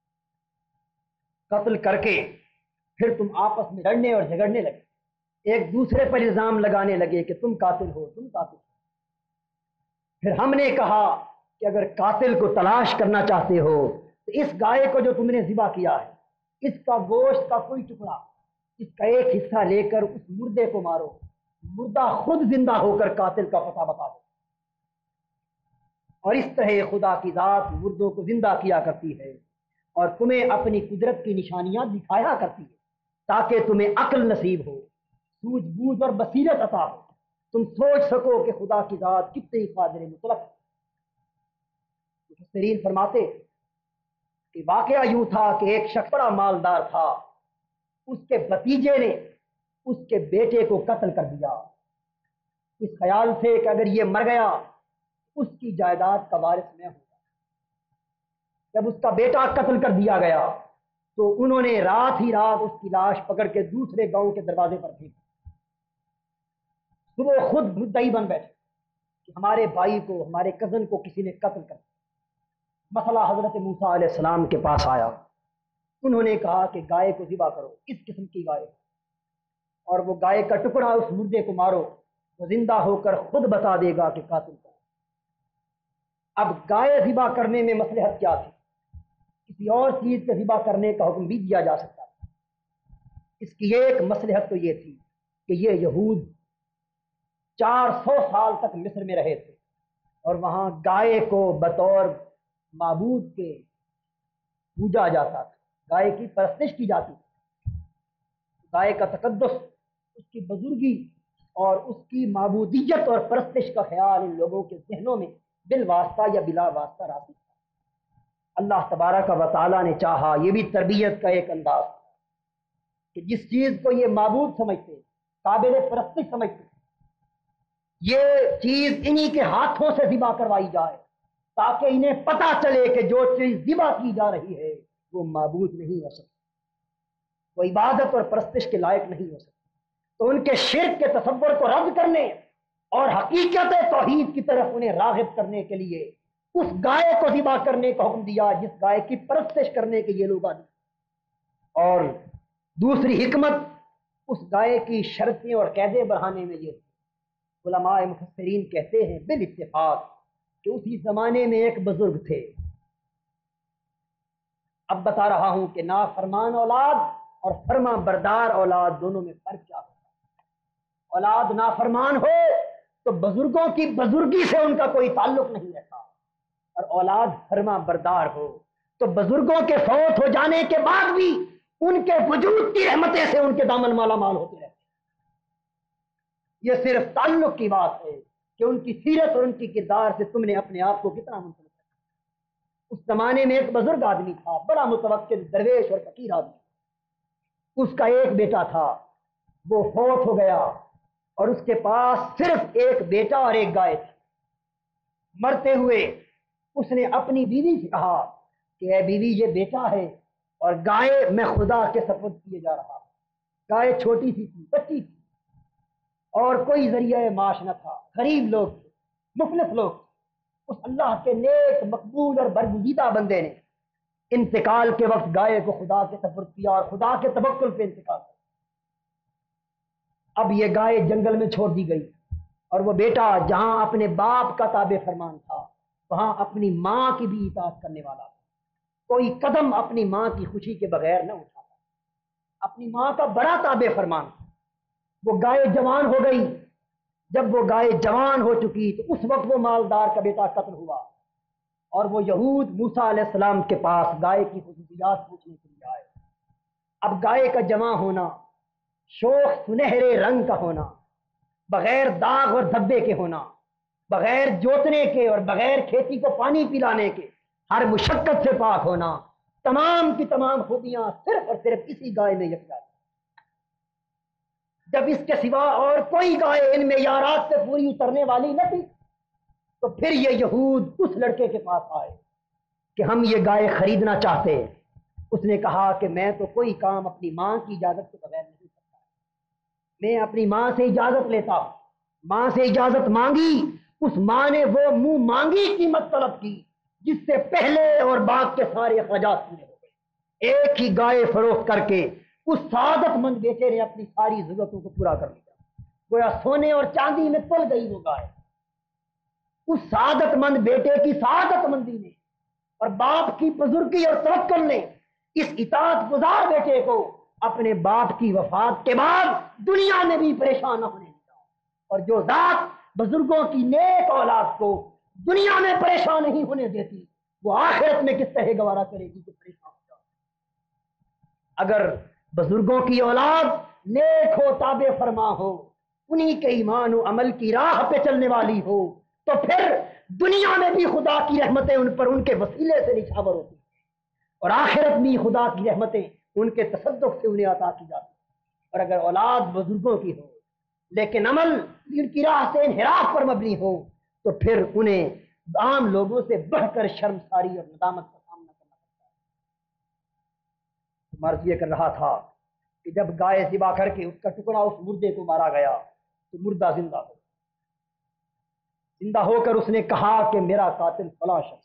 Speaker 1: قتل کر کے پھر تم آپس میں لڑنے اور جھگڑنے لگے، ایک دوسرے پر الزام لگانے لگے کہ تم قاتل ہو، تم قاتل ہو، پھر ہم نے کہا کہ اگر قاتل کو تلاش کرنا چاہتے ہو تو اس گائے کو جو تم نے ذبح کیا ہے، اس کا گوشت کا کوئی ٹکڑا، اس کا ایک حصہ لے کر اس مردے کو مارو، مردہ خود زندہ ہو کر قاتل کا پتہ بتا دو۔ اور اس طرح خدا کی ذات مردوں کو زندہ کیا کرتی ہے اور تمہیں اپنی قدرت کی نشانیاں دکھایا کرتی ہے تاکہ تمہیں عقل نصیب ہو، سوجھ بوجھ اور بصیرت عطا ہو، تم سوچ سکو کہ خدا کی ذات کتنی قادر مطلق ہے۔ مفسرین فرماتے کہ واقعہ یوں تھا کہ ایک شخص بڑا مالدار تھا، اس کے بھتیجے نے اس کے بیٹے کو قتل کر دیا، اس خیال سے کہ اگر یہ مر گیا اس کی جائیداد کا وارث میں ہوں گا۔ جب اس کا بیٹا قتل کر دیا گیا تو انہوں نے رات ہی رات اس کی لاش پکڑ کے دوسرے گاؤں کے دروازے پر پھینک، صبح خود مدعی بن بیٹھے کہ ہمارے بھائی کو، ہمارے کزن کو کسی نے قتل کر دیا۔ مسئلہ حضرت موسیٰ علیہ السلام کے پاس آیا، انہوں نے کہا کہ گائے کو ذبح کرو، اس قسم کی گائے، اور وہ گائے کا ٹکڑا اس مردے کو مارو، وہ زندہ ہو کر خود بتا دے گا کہ قاتل کون۔ اب گائے ذبح کرنے میں مصلحت کیا تھی؟ کسی اور چیز کے ذبح کرنے کا حکم بھی دیا جا سکتا ہے۔ اس کی ایک مصلحت تو یہ تھی کہ یہ یہود 400 سال تک مصر میں رہے تھے اور وہاں گائے کو بطور معبود کے پوجا جاتا تھا، گائے کی پرستش کی جاتی تھی۔ گائے کا تقدس، اس کی بزرگی اور اس کی معبودیت اور پرستش کا خیال ان لوگوں کے ذہنوں میں بالواسطہ یا بلا واسطہ راسخ تھا۔ اللہ تبارک و تعالیٰ نے چاہا، یہ بھی تربیت کا ایک انداز تھا کہ جس چیز کو یہ معبود سمجھتے، قابل پرستش سمجھتے، یہ چیز انہی کے ہاتھوں سے ذبح کروائی جائے تاکہ انہیں پتہ چلے کہ جو چیز ذبح کی جا رہی ہے وہ معبود نہیں ہو سکتی، وہ عبادت اور پرستش کے لائق نہیں ہو سکتی۔ تو ان کے شرک کے تصور کو رد کرنے اور حقیقت توحید کی طرف انہیں راغب کرنے کے لیے اس گائے کو ذبح کرنے کا حکم دیا جس گائے کی پرستش کرنے کے یہ لوگ آدمی۔ اور دوسری حکمت اس گائے کی شرطیں اور قیدیں بڑھانے میں یہ تھی۔ علماء مفسرین کہتے ہیں بالاتفاق کہ اسی زمانے میں ایک بزرگ تھے۔ اب بتا رہا ہوں کہ نافرمان اولاد اور فرما بردار اولاد دونوں میں فرق کیا ہوتا ہے۔ اولاد نافرمان ہو تو بزرگوں کی بزرگی سے ان کا کوئی تعلق نہیں رہتا، اور اولاد فرما بردار ہو تو بزرگوں کے فوت ہو جانے کے بعد بھی ان کے وجود کی رحمتیں سے ان کے دامن مالا مال ہوتے رہتے ہیں۔ یہ صرف تعلق کی بات ہے کہ ان کی سیرت اور ان کی کردار سے تم نے اپنے آپ کو کتنا منسلک کیا۔ اس زمانے میں ایک بزرگ آدمی تھا، بڑا متوکل درویش اور فقیر آدمی۔ اس کا ایک بیٹا تھا، وہ فوت ہو گیا اور اس کے پاس صرف ایک بیٹا اور ایک گائے تھی۔ مرتے ہوئے اس نے اپنی بیوی سے کہا کہ اے بیوی، یہ بیٹا ہے اور گائے میں خدا کے سپرد کیے جا رہا۔ گائے چھوٹی سی تھی، بچی تھی اور کوئی ذریعہ معاش نہ تھا، غریب لوگ تھے، مفلس لوگ تھے۔ اس اللہ کے نیک مقبول اور برگزیدہ بندے نے انتقال کے وقت گائے کو خدا کے سپرد کیا اور خدا کے توکل پہ انتقال کیا۔ اب یہ گائے جنگل میں چھوڑ دی گئی اور وہ بیٹا جہاں اپنے باپ کا تابع فرمان تھا وہاں اپنی ماں کی بھی اطاعت کرنے والا تھا۔ کوئی قدم اپنی ماں کی خوشی کے بغیر نہ اٹھاتا، اپنی ماں کا بڑا تابع فرمان تھا۔ وہ گائے جوان ہو گئی، جب وہ گائے جوان ہو چکی تو اس وقت وہ مالدار کا بیٹا قتل ہوا اور وہ یہود موسیٰ علیہ السلام کے پاس گائے کی خصوصیات پوچھنے کے لیے آئے۔ اب گائے کا جوان ہونا، شوخ سنہرے رنگ کا ہونا، بغیر داغ اور دھبے کے ہونا، بغیر جوتنے کے اور بغیر کھیتی کو پانی پلانے کے ہر مشقت سے پاک ہونا، تمام کی تمام خوبیاں صرف اور صرف اسی گائے میں یکجا تھی۔ جب اس کے سوا اور کوئی گائے ان معیارات سے پوری اترنے والی نہ تھی تو پھر یہ یہود اس لڑکے کے پاس آئے کہ ہم یہ گائے خریدنا چاہتے ہیں۔ اس نے کہا کہ میں تو کوئی کام اپنی ماں کی اجازت کے بغیر نہیں کرتا، میں اپنی ماں سے اجازت لیتا ہوں ماں سے اجازت مانگی، اس ماں نے وہ منہ مانگی قیمت طلب کی جس سے پہلے اور بعد کے سارے اخراجات پورے ہو گئے۔ ایک ہی گائے فروخت کر کے اس سعادت مند بیٹے نے اپنی ساری ضرورتوں کو پورا کر لیا، گویا سونے اور چاندی میں تل گئی وہ گائے۔ اس سعادت مند بیٹے کی سعادت مندی نے اور باپ کی بزرگی اور توکل نے اس اطاعت گزار بیٹے کو اپنے باپ کی وفات کے بعد دنیا میں بھی پریشان نہ ہونے دیا، اور جو ذات بزرگوں کی نیک اولاد کو دنیا میں پریشان نہیں ہونے دیتی وہ آخرت میں کس طرح گوارا کرے گی کہ پریشان ہو جائے۔ اگر بزرگوں کی اولاد نیک ہو، تابع فرما ہو، انہی کے ایمان و عمل کی راہ پہ چلنے والی ہو، تو پھر دنیا میں بھی خدا کی رحمتیں ان پر ان کے وسیلے سے نچھاور ہوتی ہیں، اور آخرت میں خدا کی رحمتیں ان کے تصدق سے انہیں عطا کی جاتی ہیں۔ اور اگر اولاد بزرگوں کی ہو لیکن عمل ان کی راہ سے انحراف پر مبنی ہو تو پھر انہیں عام لوگوں سے بڑھ کر شرمساری اور ندامت کا سامنا کرنا پڑتا ہے۔ مرض یہ کر رہا تھا کہ جب گائے ذبح کر کے اس کا ٹکڑا اس مردے کو مارا گیا تو مردہ زندہ ہو کر اس نے کہا کہ میرا قاتل فلاں شخص۔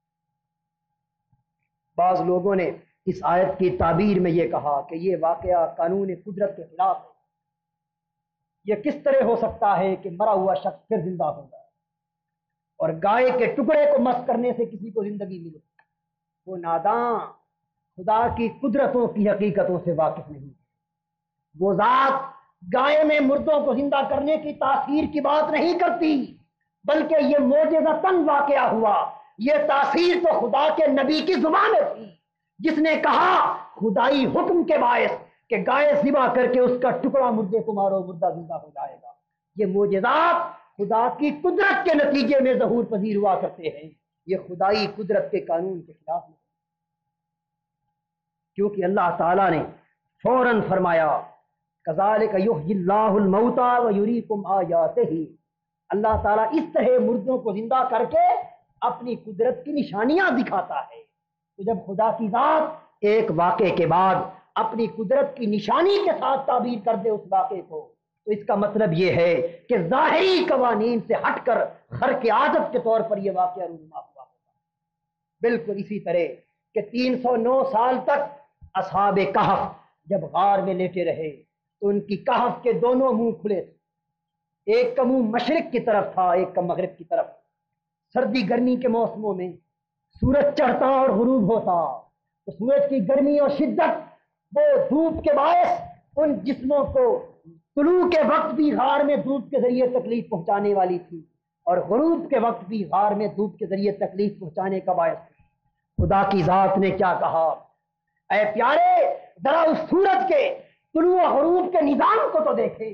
Speaker 1: بعض لوگوں نے اس آیت کی تعبیر میں یہ کہا کہ یہ واقعہ قانون قدرت کے خلاف ہے، یہ کس طرح ہو سکتا ہے کہ مرا ہوا شخص پھر زندہ ہو جائے اور گائے کے ٹکڑے کو مس کرنے سے کسی کو زندگی ملے؟ وہ ناداں خدا کی قدرتوں کی حقیقتوں سے واقف نہیں۔ وہ ذات گائے میں مردوں کو زندہ کرنے کی تاثیر کی بات نہیں کرتی، بلکہ یہ معجزتاً واقعہ ہوا۔ یہ تاثیر تو خدا کے نبی کی زبان میں تھی جس نے کہا خدائی حکم کے باعث کہ گائے ذبح کر کے اس کا ٹکڑا مردے کو مارو، مردہ زندہ ہو جائے گا۔ یہ معجزات خدا کی قدرت کے نتیجے میں ظہور پذیر ہوا کرتے ہیں، یہ خدائی قدرت کے قانون کے خلاف نہیں، کیونکہ اللہ تعالیٰ نے فوراً فرمایا کذالک یحیی اللہ الموتى ویریکم آیاتہ۔ اللہ تعالیٰ اس طرح مردوں کو زندہ کر کے اپنی قدرت کی نشانیاں دکھاتا ہے۔ تو جب خدا کی ذات ایک واقعے کے بعد اپنی قدرت کی نشانی کے ساتھ تعبیر کر دے اس واقعے کو، تو اس کا مطلب یہ ہے کہ ظاہری قوانین سے ہٹ کر خرق عادت کے طور پر یہ واقعہ رونما ہوا ہوگا۔ بالکل اسی طرح کہ 309 سال تک اصحاب کہف جب غار میں لیٹے رہے تو ان کی کہف کے دونوں منہ کھلے تھے، ایک کا منہ مشرق کی طرف تھا، ایک کا مغرب کی طرف۔ سردی گرمی کے موسموں میں سورج چڑھتا اور غروب ہوتا تو سورج کی گرمی اور شدت وہ دھوپ کے باعث ان جسموں کو طلوع کے وقت بھی غار میں دھوپ کے ذریعے تکلیف پہنچانے والی تھی، اور غروب کے وقت بھی غار میں دھوپ کے ذریعے تکلیف پہنچانے کا باعث تھی۔ خدا کی ذات نے کیا کہا، اے پیارے ذرا اس سورج کے طلوع و غروب کے نظام کو تو دیکھے۔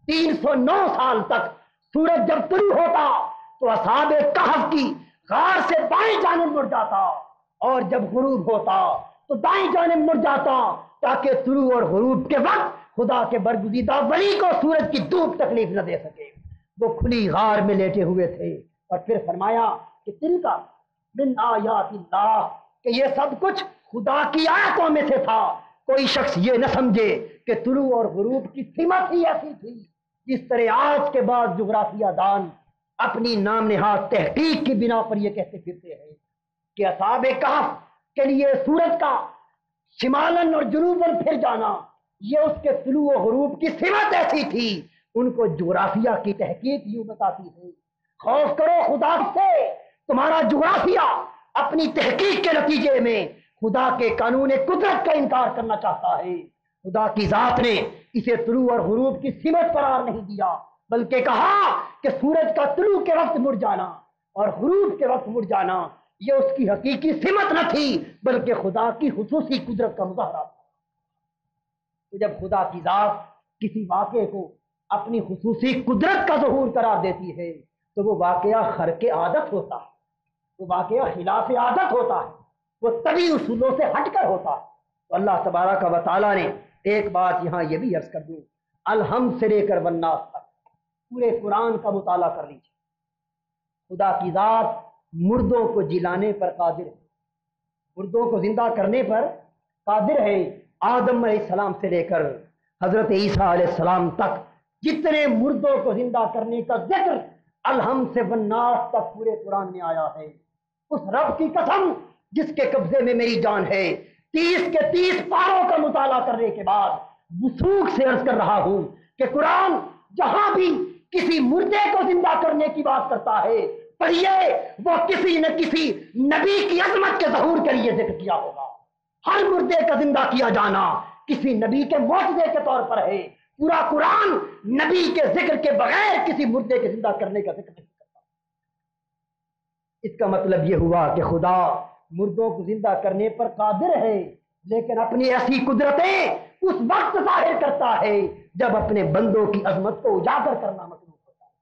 Speaker 1: 309 سال تک سورج جب طلوع ہوتا تو اصحاب کہف کی غار سے بائیں جانب مڑ جاتا، اور جب غروب ہوتا تو دائیں جانب مڑ جاتا، تاکہ طلوع اور غروب کے وقت خدا کے برگزیدہ ولی کو سورج کی دھوپ تکلیف نہ دے سکے۔ وہ کھلی غار میں لیٹے ہوئے تھے، اور پھر فرمایا کہ تل کا من آیات اللہ، کہ یہ سب کچھ خدا کی آیتوں میں سے تھا۔ کوئی شخص یہ نہ سمجھے کہ طلوع اور غروب کی سمت ہی ایسی تھی جس طرح آج کے بعد جغرافیہ دان اپنی نام نہاد تحقیق کی بنا پر یہ کہتے پھرتے ہیں کہ اصحاب کہف کے لیے سورج کا شمالن اور جنوباً پھر جانا یہ اس کے طلوع و غروب کی سمت ایسی تھی۔ ان کو جغرافیہ کی تحقیق یوں بتاتی ہے، خوف کرو خدا سے، تمہارا جغرافیہ اپنی تحقیق کے نتیجے میں خدا کے قانون قدرت کا انکار کرنا چاہتا ہے۔ خدا کی ذات نے اسے طلوع اور غروب کی سمت قرار نہیں دیا، بلکہ کہا کہ سورج کا طلوع کے وقت مڑ جانا اور غروب کے وقت مڑ جانا یہ اس کی حقیقی سمت نہ تھی، بلکہ خدا کی خصوصی قدرت کا مظاہرہ تھا۔ تو جب خدا کی ذات کسی واقعے کو اپنی خصوصی قدرت کا ظہور قرار دیتی ہے تو وہ واقعہ خرق عادت ہوتا ہے، وہ واقعہ خلاف عادت ہوتا ہے، وہ طبی اصولوں سے ہٹ کر ہوتا ہے۔ تو اللہ تبارک و تعالیٰ نے ایک بات یہاں یہ بھی عرض کر دوں، الحمد سے لے کر والناس تک پورے قرآن کا مطالعہ کر لیجیے۔ خدا کی ذات مردوں کو جلانے پر قادر ہے، مردوں کو زندہ کرنے پر قادر ہے۔ آدم علیہ السلام سے لے کر حضرت عیسیٰ علیہ السلام تک جتنے مردوں کو زندہ کرنے کا ذکر الحمد سے والناس تک پورے قرآن میں آیا ہے، اس رب کی قسم جس کے قبضے میں میری جان ہے، 30 کے 30 پاروں کا مطالعہ کرنے کے بعد وثوق سے عرض کر رہا ہوں کہ قرآن جہاں بھی کسی مردے کو زندہ کرنے کی بات کرتا ہے، پڑھیے وہ کسی نہ کسی نبی کی عظمت کے ظہور کے لیے ذکر کیا ہوگا۔ ہر مردے کا زندہ کیا جانا کسی نبی کے معجزے کے طور پر ہے۔ پورا قرآن نبی کے ذکر کے بغیر کسی مردے کے زندہ کرنے کا ذکر نہیں کرتا۔ اس کا مطلب یہ ہوا کہ خدا مردوں کو زندہ کرنے پر قادر ہے، لیکن اپنی ایسی قدرتیں اس وقت ظاہر کرتا ہے جب اپنے بندوں کی عظمت کو اجاگر کرنا مطلوب ہوتا ہے۔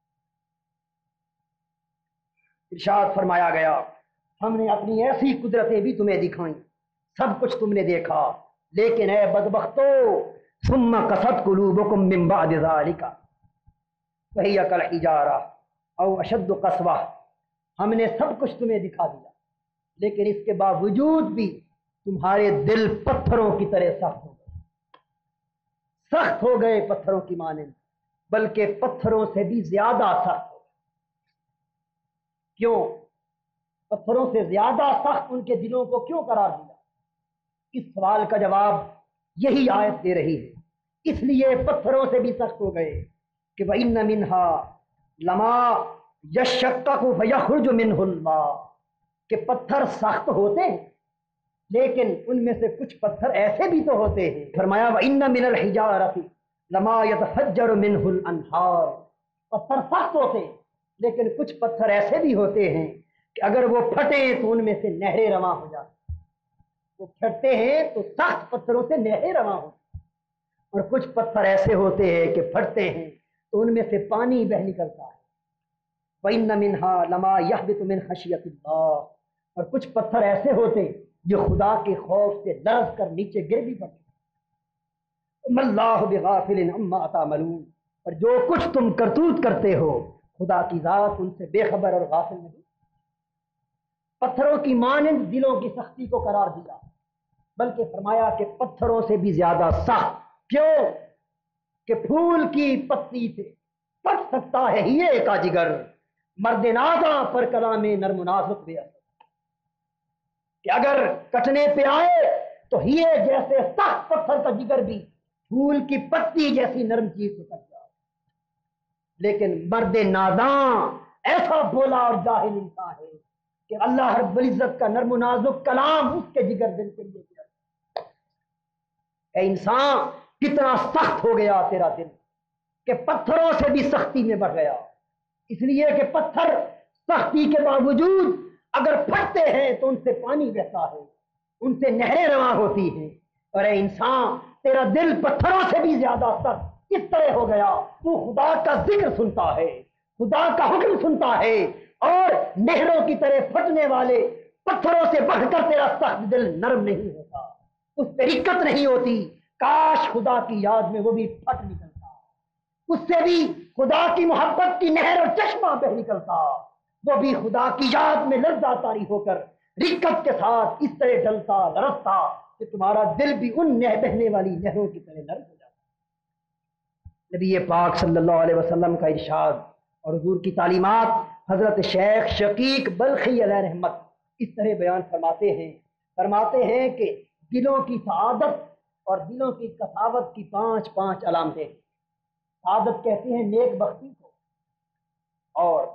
Speaker 1: ارشاد فرمایا گیا، ہم نے اپنی ایسی قدرتیں بھی تمہیں دکھائیں، سب کچھ تم نے دیکھا، لیکن اے بدبختو ثم قست قلوبکم من بعد ذلک فہی کالحجارہ او اشد قسوہ۔ ہم نے سب کچھ تمہیں دکھا دیا، لیکن اس کے باوجود بھی تمہارے دل پتھروں کی طرح سخت ہو گئے پتھروں کی مانند، بلکہ پتھروں سے بھی زیادہ سخت ہو گئے۔ کیوں پتھروں سے زیادہ سخت ان کے دلوں کو کیوں قرار دیا؟ اس سوال کا جواب یہی آیت دے رہی ہے۔ اس لیے پتھروں سے بھی سخت ہو گئے کہ وَإِنَّ مِنْهَا لَمَا يَشَّقَّقُ فَيَخْرُجُ مِنْهُ الْمَاءُ، کہ پتھر سخت ہوتے ہیں لیکن ان میں سے کچھ پتھر ایسے بھی تو ہوتے ہیں۔ فرمایا وَإِنَّ مِنَ الْحِجَارَةِ لَمَا يَتَفَجَّرُ مِنْهُ الْأَنْهَارُ، پتھر سخت ہوتے ہیں لیکن کچھ پتھر ایسے بھی ہوتے ہیں کہ اگر وہ پھٹے تو ان میں سے نہریں رواں ہو جاتی ہیں۔ وہ پھٹتے ہیں تو سخت پتھروں سے نہریں رواں ہوتی ہیں، اور کچھ پتھر ایسے ہوتے ہیں کہ پھٹتے ہیں تو ان میں سے پانی بہہ نکلتا ہے۔ وَإِنَّ مِنْهَا لَمَا يَهْبِطُ مِنْ خَشْيَةِ اللَّهِ، اور کچھ پتھر ایسے ہوتے ہیں جو خدا کے خوف سے لرز کر نیچے گر بھی پڑتے ہیں۔ وَمَا اللَّهُ بِغَافِلٍ عَمَّا تَعْمَلُونَ، اور جو کچھ تم کرتوت کرتے ہو خدا کی ذات ان سے بے خبر اور غافل نہیں۔ پتھروں کی مانند دلوں کی سختی کو قرار دیا، بلکہ فرمایا کہ پتھروں سے بھی زیادہ سخت۔ کیوں کہ پھول کی پتی سے کٹ سکتا ہے ہیے کا جگر، مرد نازاں پر کلام نرم و نازک بے اثر، کہ اگر کٹنے پہ آئے تو ہیے جیسے سخت پتھر کا جگر بھی پھول کی پتی جیسی نرم چیز سے کٹ جائے، لیکن مرد ناداں ایسا بولا اور جاہل انسان ہے کہ اللہ رب العزت کا نرم و نازک کلام اس کے جگر دل کے لیے کیا۔ اے انسان کتنا سخت ہو گیا تیرا دل کہ پتھروں سے بھی سختی میں بڑھ گیا، اس لیے کہ پتھر سختی کے باوجود اگر پھٹتے ہیں تو ان سے پانی بہتا ہے، ان سے نہریں رواں ہوتی ہیں۔ اور اے انسان تیرا دل پتھروں سے بھی زیادہ سخت اس طرح ہو گیا، تو خدا کا ذکر سنتا ہے، خدا کا حکم سنتا ہے، اور نہروں کی طرح پھٹنے والے پتھروں سے بڑھ کر تیرا سخت دل نرم نہیں ہوتا، اس پہ رکت نہیں ہوتی۔ کاش خدا کی یاد میں وہ بھی پھٹ نکلتا، اس سے بھی خدا کی محبت کی نہر اور چشمہ بہ نکلتا، وہ بھی خدا کی یاد میں لرزہ طاری ہو کر رکت کے ساتھ اس طرح ڈلتا لرزتا کہ تمہارا دل بھی ان بہنے والی نہروں کی طرح لرز ہو جاتا۔ نبی پاک صلی اللہ علیہ وسلم کا ارشاد اور حضور کی تعلیمات حضرت شیخ شقیق بلخی علیہ رحمت اس طرح بیان فرماتے ہیں کہ دلوں کی سعادت اور دلوں کی کساوت کی 5 علامتیں۔ سعادت کہتے ہیں نیک بختی کو، اور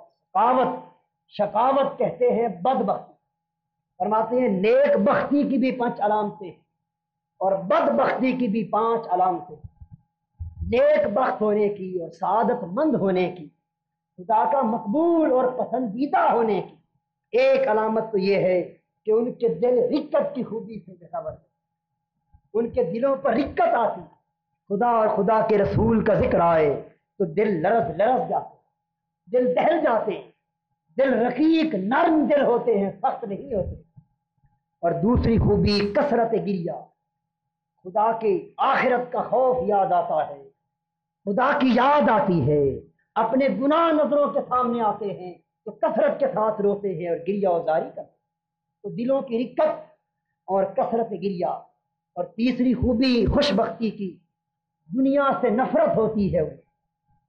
Speaker 1: شقاوت کہتے ہیں بد بختی۔ فرماتے ہیں نیک بختی کی بھی 5 علامتیں اور بد بختی کی بھی 5 علامتیں۔ نیک بخت ہونے کی اور سعادت مند ہونے کی، خدا کا مقبول اور پسندیدہ ہونے کی ایک علامت تو یہ ہے کہ ان کے دل رکت کی خوبی سے بے خبر ہے، ان کے دلوں پر رکت آتی، خدا اور خدا کے رسول کا ذکر آئے تو دل لرز جاتے، دل دہل جاتے، دل رقیق نرم دل ہوتے ہیں، سخت نہیں ہوتے۔ اور دوسری خوبی کثرت گریہ، خدا کے آخرت کا خوف یاد آتا ہے، خدا کی یاد آتی ہے، اپنے گناہ نظروں کے سامنے آتے ہیں تو کثرت کے ساتھ روتے ہیں اور گریہ وزاری کرتے ہیں۔ تو دلوں کی رکت اور کثرت گریہ۔ اور تیسری خوبی خوش بختی کی، دنیا سے نفرت ہوتی ہے،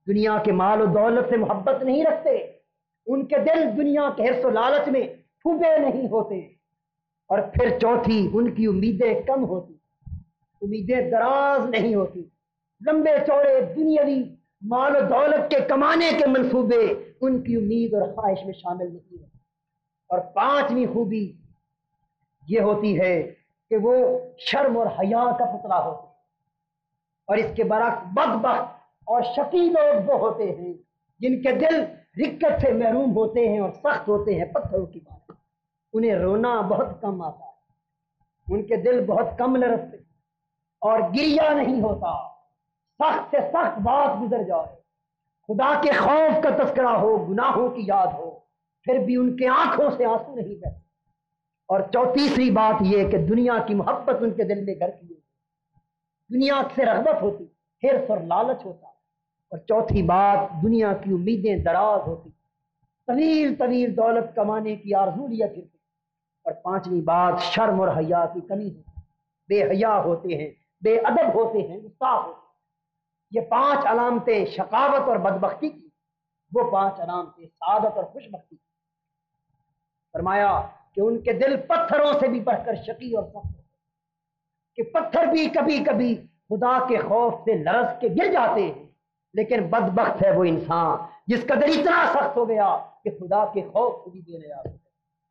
Speaker 1: دنیا کے مال و دولت سے محبت نہیں رکھتے، ان کے دل دنیا کے حرص و لالچ میں ڈوبے نہیں ہوتے۔ اور پھر چوتھی، ان کی امیدیں کم ہوتی، امیدیں دراز نہیں ہوتی، لمبے چوڑے دنیاوی مال و دولت کے کمانے کے منصوبے ان کی امید اور خواہش میں شامل نہیں ہوتے۔ اور پانچویں خوبی یہ ہوتی ہے کہ وہ شرم اور حیا کا پتلا ہوتے ہیں۔ اور اس کے برعکس بدبخت اور شقی لوگ وہ ہوتے ہیں جن کے دل رکت سے محروم ہوتے ہیں اور سخت ہوتے ہیں، پتھروں کی بات، انہیں رونا بہت کم آتا ہے، ان کے دل بہت کم لرزتے اور گریا نہیں ہوتا، سخت سے سخت بات گزر جائے، خدا کے خوف کا تذکرہ ہو، گناہوں کی یاد ہو، پھر بھی ان کے آنکھوں سے آنسو نہیں بہتے۔ اور تیسری بات یہ کہ دنیا کی محبت ان کے دل میں گھر کی ہوتی، دنیا سے رغبت ہوتی، حرص اور لالچ ہوتا۔ اور چوتھی بات، دنیا کی امیدیں دراز ہوتی، طویل طویل دولت کمانے کی آرزو لیا کرتے۔ اور پانچویں بات، شرم اور حیا کی کمی ہوتی، بے حیا ہوتے ہیں، بے ادب ہوتے ہیں، گستاخ ہوتے ہیں۔ یہ پانچ علامتیں شقاوت اور بدبختی کی، وہ پانچ علامتیں سعادت اور خوش بختی کی۔ فرمایا کہ ان کے دل پتھروں سے بھی بڑھ کر شقی اور سخت ہوتے ہیں، کہ پتھر بھی کبھی کبھی خدا کے خوف سے لرز کے گر جاتے ہیں، لیکن بدبخت ہے وہ انسان جس کا دل اتنا سخت ہو گیا کہ خدا کے خوف سے بھی بے نیاز ہو گیا۔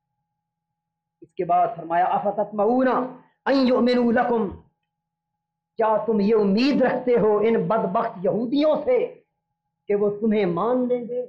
Speaker 1: اس کے بعد فرمایا افتطمعون ان یؤمنوا لکم، کیا تم یہ امید رکھتے ہو ان بدبخت یہودیوں سے کہ وہ تمہیں مان لیں گے؟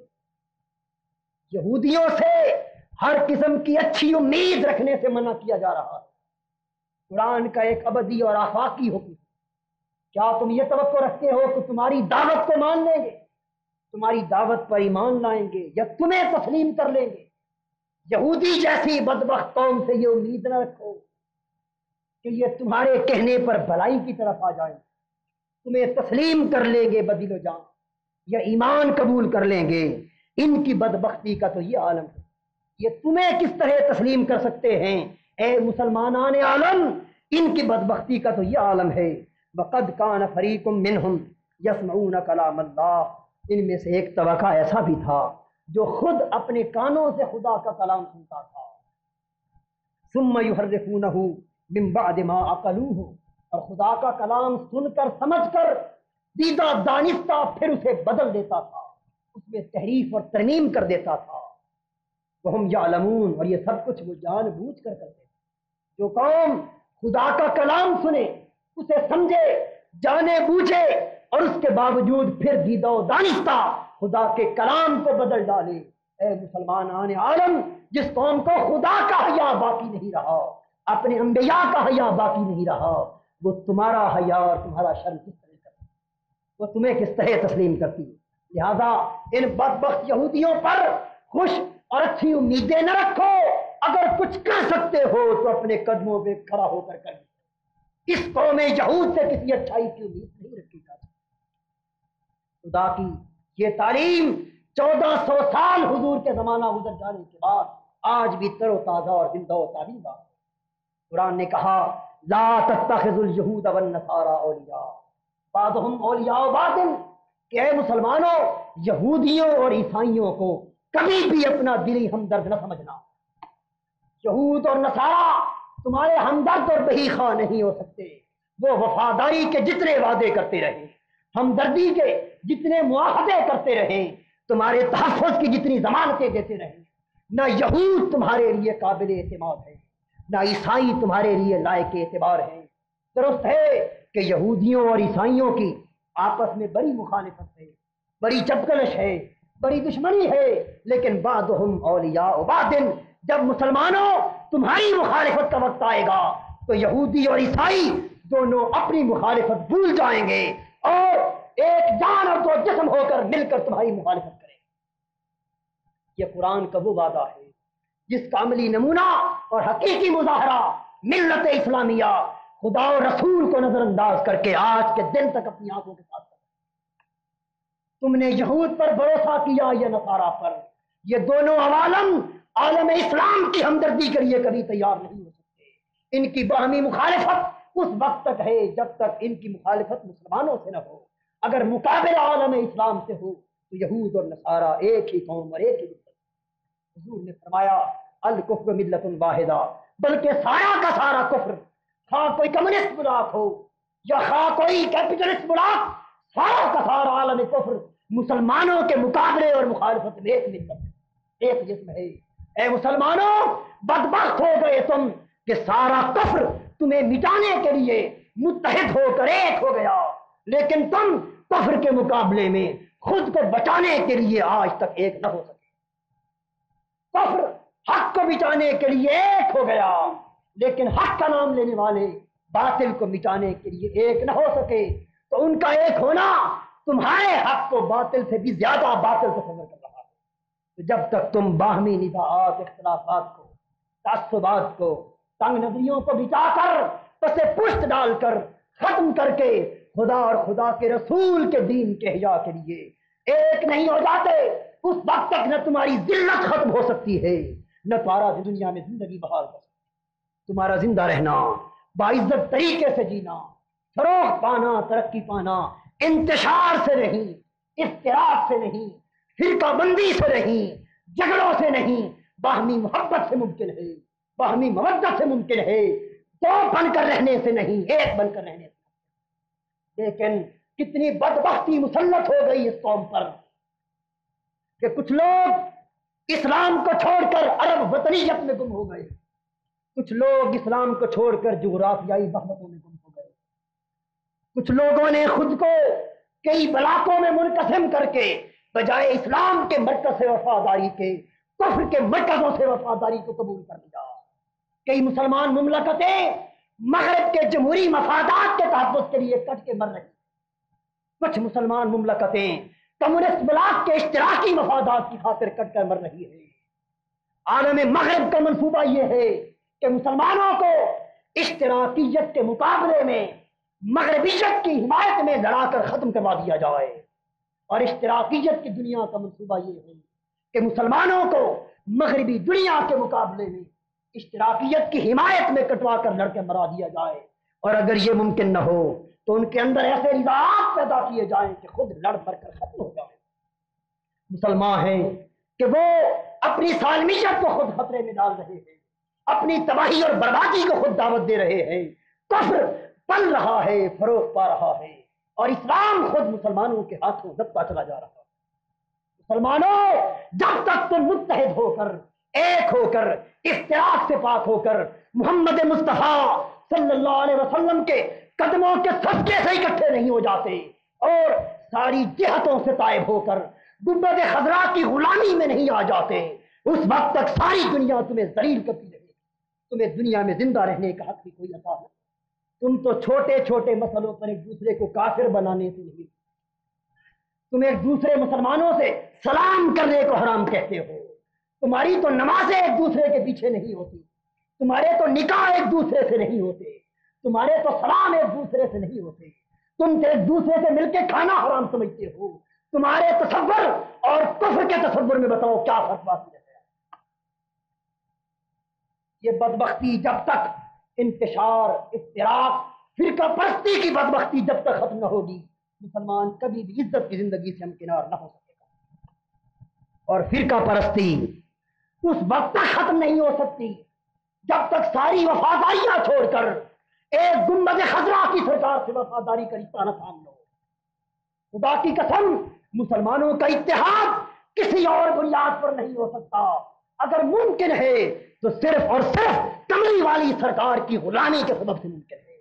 Speaker 1: یہودیوں سے ہر قسم کی اچھی امید رکھنے سے منع کیا جا رہا ہے۔ قرآن کا ایک ابدی اور آفاقی حکم، کیا تم یہ توقع رکھتے ہو کہ تمہاری دعوت کو مان لیں گے، تمہاری دعوت پر ایمان لائیں گے یا تمہیں تسلیم کر لیں گے؟ یہودی جیسی بدبخت قوم سے یہ امید نہ رکھو کہ یہ تمہارے کہنے پر بھلائی کی طرف آ جائیں، تمہیں تسلیم کر لیں گے بدل و جان، یا ایمان قبول کر لیں گے۔ ان کی بدبختی کا تو یہ عالم ہے، یہ تمہیں کس طرح تسلیم کر سکتے ہیں اے مسلمانان عالم؟ ان کی بدبختی کا تو یہ عالم ہے۔ وَقَدْ كَانَ فَرِيقٌ مِّنْهُمْ يَسْمَعُونَ كَلَامَ اللَّهِ، ان میں سے ایک طبقہ ایسا بھی تھا جو خود اپنے کانوں سے خدا کا کلام سنتا تھا، ثُمَّ يُحَرِّفُونَهُ مِن بَعْدِ مَا عَقَلُوهُ، اور خدا کا کلام سن کر سمجھ کر دیدہ دانستہ پھر اسے بدل دیتا تھا، اس میں تحریف اور ترمیم کر دیتا تھا۔ وَهُمْ يَعْلَمُونَ، اور یہ سب کچھ وہ جان بوجھ کر کرتے تھے۔ جو قوم خدا کا کلام سنے، اسے سمجھے، جانے بوجھے، اور اس کے باوجود پھر دیدہ و دانستہ خدا کے کلام کو بدل ڈالے، اے مسلمانان عالم، جس قوم کو خدا کا حیا باقی نہیں رہا، اپنے انبیاء کا حیا باقی نہیں رہا، وہ تمہارا حیا اور تمہارا شرم کس طرح کرتی، وہ تمہیں کس طرح تسلیم کرتی؟ لہذا ان بدبخت یہودیوں پر خوش اور اچھی امیدیں نہ رکھو، اگر کچھ کر سکتے ہو تو اپنے قدموں پہ کھڑا ہو کر کر۔ اس قوم یہود سے کسی اچھائی کی امید نہیں رکھی جا سکتی۔ خدا کی یہ تعلیم 1400 سال حضور کے زمانہ گزر جانے کے بعد آج بھی تر و تازہ اور زندہ و تابندہ۔ قرآن نے کہا لا تتخذوا اليہود والنصارى اولیاء بعضهم اولیاء بعض، کہ اے مسلمانوں، یہودیوں اور عیسائیوں کو کبھی بھی اپنا دلی ہمدرد نہ سمجھنا۔ یہود اور نصارہ تمہارے ہمدرد اور بہی خواہ نہیں ہو سکتے، وہ وفاداری کے جتنے وعدے کرتے رہے، ہمدردی کے جتنے معاہدے کرتے رہے، تمہارے تحفظ کی جتنی ضمانتیں دیتے رہے، نہ یہود تمہارے لیے قابل اعتماد ہے، نہ عیسائی تمہارے لیے لائق اعتبار ہے۔ درست ہے کہ یہودیوں اور عیسائیوں کی آپس میں بڑی مخالفت ہے، بڑی چپکلش ہے، بڑی دشمنی ہے، لیکن بعضهم اولیاء بعض، جب مسلمانوں تمہاری مخالفت کا وقت آئے گا تو یہودی اور عیسائی دونوں اپنی مخالفت بھول جائیں گے اور ایک جان اور دو جسم ہو کر مل کر تمہاری مخالفت کریں۔ یہ قرآن کا وہ وعدہ ہے جس کا عملی نمونہ اور حقیقی مظاہرہ ملت اسلامیہ خدا و رسول کو نظر انداز کر کے آج کے دن تک اپنی آنکھوں کے ساتھ تم نے یہود پر بھروسہ کیا یا نصارہ پر، یہ دونوں عوالم عالم اسلام کی ہمدردی کے لیے کبھی تیار نہیں ہو سکتے۔ ان کی باہمی مخالفت اس وقت تک ہے جب تک ان کی مخالفت مسلمانوں سے نہ ہو، اگر مقابلہ عالم اسلام سے ہو تو یہود اور نصارہ ایک ہی قوم اور ایک ہی ملت۔ حضور نے فرمایا الکفر ملت واحدہ، بلکہ سارا کا سارا کفر، خواہ کوئی کمیونسٹ بلاک ہو یا خواہ کوئی کیپٹلسٹ بلاک، سارا کا سارا عالم کفر مسلمانوں کے مقابلے اور مخالفت میں ایک ملت، ایک جسم ہے۔ اے مسلمانوں، بدبخت ہو گئے تم کہ سارا کفر تمہیں مٹانے کے لیے متحد ہو کر ایک ہو گیا، لیکن تم کفر کے مقابلے میں خود کو بچانے کے لیے آج تک ایک نہ ہو سکے۔ کفر حق کو مٹانے کے لیے ایک ہو گیا، لیکن حق کا نام لینے والے باطل کو مٹانے کے لیے ایک نہ ہو سکے۔ تو ان کا ایک ہونا تمہارے حق کو باطل سے بھی زیادہ باطل تصور کر رہا ہے۔ تو جب تک تم باہمی نزاعات، اختلافات کو، تعصبات کو، تنگ نظریوں کو بچا کر، پسے پشت ڈال کر، ختم کر کے خدا اور خدا کے رسول کے دین کے احیاء کے لیے ایک نہیں ہو جاتے، اس وقت تک نہ تمہاری ذلت ختم ہو سکتی ہے، نہ تمہارا دنیا میں زندگی بحال ہو سکتی۔ تمہارا زندہ رہنا، باعزت طریقے سے جینا، فروغ پانا، ترقی پانا انتشار سے نہیں، افتراق سے نہیں، فرقہ بندی سے نہیں، جھگڑوں سے نہیں، باہمی محبت سے ممکن ہے، باہمی مودت سے ممکن ہے، دو بن کر رہنے سے نہیں، ایک بن کر رہنے سے۔ لیکن کتنی بدبختی مسلط ہو گئی اس قوم پر کہ کچھ لوگ اسلام کو چھوڑ کر عرب وطنیت میں گم ہو گئے، کچھ لوگ اسلام کو چھوڑ کر جغرافیائی وحدتوں میں گم ہو گئے، کچھ لوگوں نے خود کو کئی بلاکوں میں منقسم کر کے بجائے اسلام کے مرکز سے وفاداری کے کفر کے مرکزوں سے وفاداری کو قبول کر لیا۔ کئی مسلمان مملکتیں مغرب کے جمہوری مفادات کے تحفظ کے لیے کٹ کے مر رہی، کچھ مسلمان مملکتیں کمیونسٹ بلاک کے اشتراکی مفادات کی خاطر کٹ کر مر رہی ہے۔ عالم مغرب کا منصوبہ یہ ہے کہ مسلمانوں کو اشتراکیت کے مقابلے میں مغربیت کی حمایت میں لڑا کر ختم کروا دیا جائے، اور اشتراکیت کی دنیا کا منصوبہ یہ ہے کہ مسلمانوں کو مغربی دنیا کے مقابلے میں اشتراکیت کی حمایت میں کٹوا کر لڑ کے مرا دیا جائے، اور اگر یہ ممکن نہ ہو تو ان کے اندر ایسے نزاعات پیدا کیے جائیں کہ خود لڑ مر کر ختم ہو جائے۔ مسلمان ہیں کہ وہ اپنی سالمیت کو خود خطرے میں ڈال رہے ہیں، اپنی تباہی اور بربادی کو خود دعوت دے رہے ہیں، کفر پل رہا ہے، فروغ پا رہا ہے، اور اسلام خود مسلمانوں کے ہاتھوں دبتا چلا جا رہا ہے۔ مسلمانوں، جب تک تم متحد ہو کر، ایک ہو کر، افتراق سے پاک ہو کر محمد مصطفیٰ صلی اللہ علیہ وسلم کے قدموں کے صدقے سے اکٹھے نہیں ہو جاتے اور ساری جہتوں سے طائب ہو کر گنبد خضرا کی غلامی میں نہیں آ جاتے، اس وقت تک ساری دنیا تمہیں ذلیل کرتی رہے گی، تمہیں دنیا میں زندہ رہنے کا حق بھی کوئی عطا نہیں۔ تم تو چھوٹے چھوٹے مسئلوں پر ایک دوسرے کو کافر بنانے سے نہیں، تم ایک دوسرے مسلمانوں سے سلام کرنے کو حرام کہتے ہو، تمہاری تو نمازیں ایک دوسرے کے پیچھے نہیں ہوتی، تمہارے تو نکاح ایک دوسرے سے نہیں ہوتے، تمہارے تو سلام ایک دوسرے سے نہیں ہوتے، تم تو ایک دوسرے سے مل کے کھانا حرام سمجھتے ہو۔ تمہارے تصور اور کفر کے تصور میں بتاؤ کیا فرق باقی ہے؟ یہ بدبختی جب تک انتشار، افتراق، فرقہ پرستی کی بدبختی جب تک ختم نہ ہوگی، مسلمان کبھی بھی عزت کی زندگی سے ہمکنار نہ ہو سکے گا۔ اور فرقہ پرستی اس وقت تک ختم نہیں ہو سکتی جب تک ساری وفاداریاں چھوڑ کر ایک گنبد خضرا کی سرکار سے وفاداری کا رشتہ نہ تھام لو۔ خدا کی قسم، مسلمانوں کا اتحاد کسی اور بنیاد پر نہیں ہو سکتا، اگر ممکن ہے تو صرف اور صرف کملی والی سرکار کی غلامی کے سبب سے ممکن ہے۔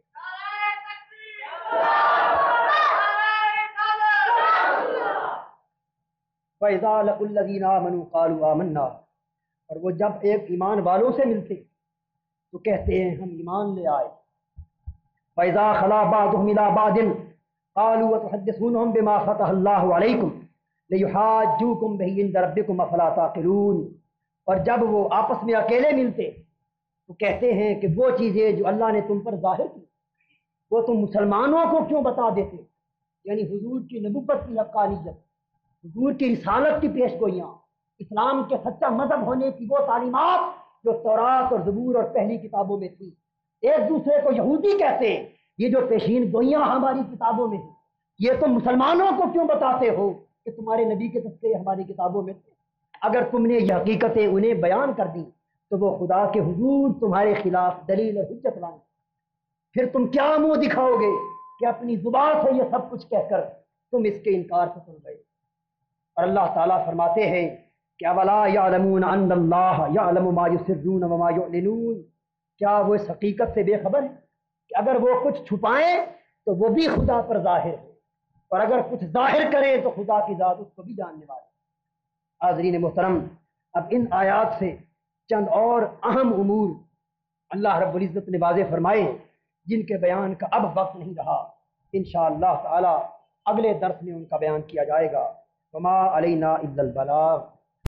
Speaker 1: فَإِذَا لَقُوا الَّذِينَ آمَنُوا قَالُوا آمَنَّا، اور وہ جب ایک ایمان والوں سے ملتے تو کہتے ہیں ہم ایمان لے آئے۔ فَإِذَا خَلَا بَعْضُهُمْ إِلَىٰ بَعْضٍ قَالُوا وَتُحَدِّثُونَهُم بِمَا فَتَحَ اللَّهُ عَلَيْكُمْ لِيُحَاجُّوكُم بِهِ عِندَ رَبِّكُمْ أَفَلَا تَعْقِلُونَ، اور جب وہ آپس میں اکیلے ملتے تو کہتے ہیں کہ وہ چیزیں جو اللہ نے تم پر ظاہر کی وہ تم مسلمانوں کو کیوں بتا دیتے، یعنی حضور کی نبوت کی حقانیت، حضور کی رسالت کی پیش گوئیاں، اسلام کے سچا مذہب ہونے کی وہ تعلیمات جو تورات اور زبور اور پہلی کتابوں میں تھی۔ ایک دوسرے کو یہودی کہتے، یہ جو پیشین گوئیاں ہماری کتابوں میں ہیں یہ تم مسلمانوں کو کیوں بتاتے ہو کہ تمہارے نبی کے تذکرے ہماری کتابوں میں تھے؟ اگر تم نے یہ حقیقتیں انہیں بیان کر دی تو وہ خدا کے حضور تمہارے خلاف دلیل اور حجت لائیں، پھر تم کیا منہ دکھاؤ گے کہ اپنی زبان سے یہ سب کچھ کہہ کر تم اس کے انکار سے سن گئے؟ اور اللہ تعالیٰ فرماتے ہیں کہ اولا یعلمون ان اللہ یعلم ما یسرون وما یعلنون، کیا وہ اس حقیقت سے بے خبر ہے کہ اگر وہ کچھ چھپائیں تو وہ بھی خدا پر ظاہر ہے، اور اگر کچھ ظاہر کریں تو خدا کی ذات اس کو بھی جاننے والی۔ حاضرین محترم، اب ان آیات سے چند اور اہم امور اللہ رب العزت نے واضح فرمائے جن کے بیان کا اب وقت نہیں رہا، انشاءاللہ تعالی اگلے درس میں ان کا بیان کیا جائے گا۔ وما علینا الا البلاغ۔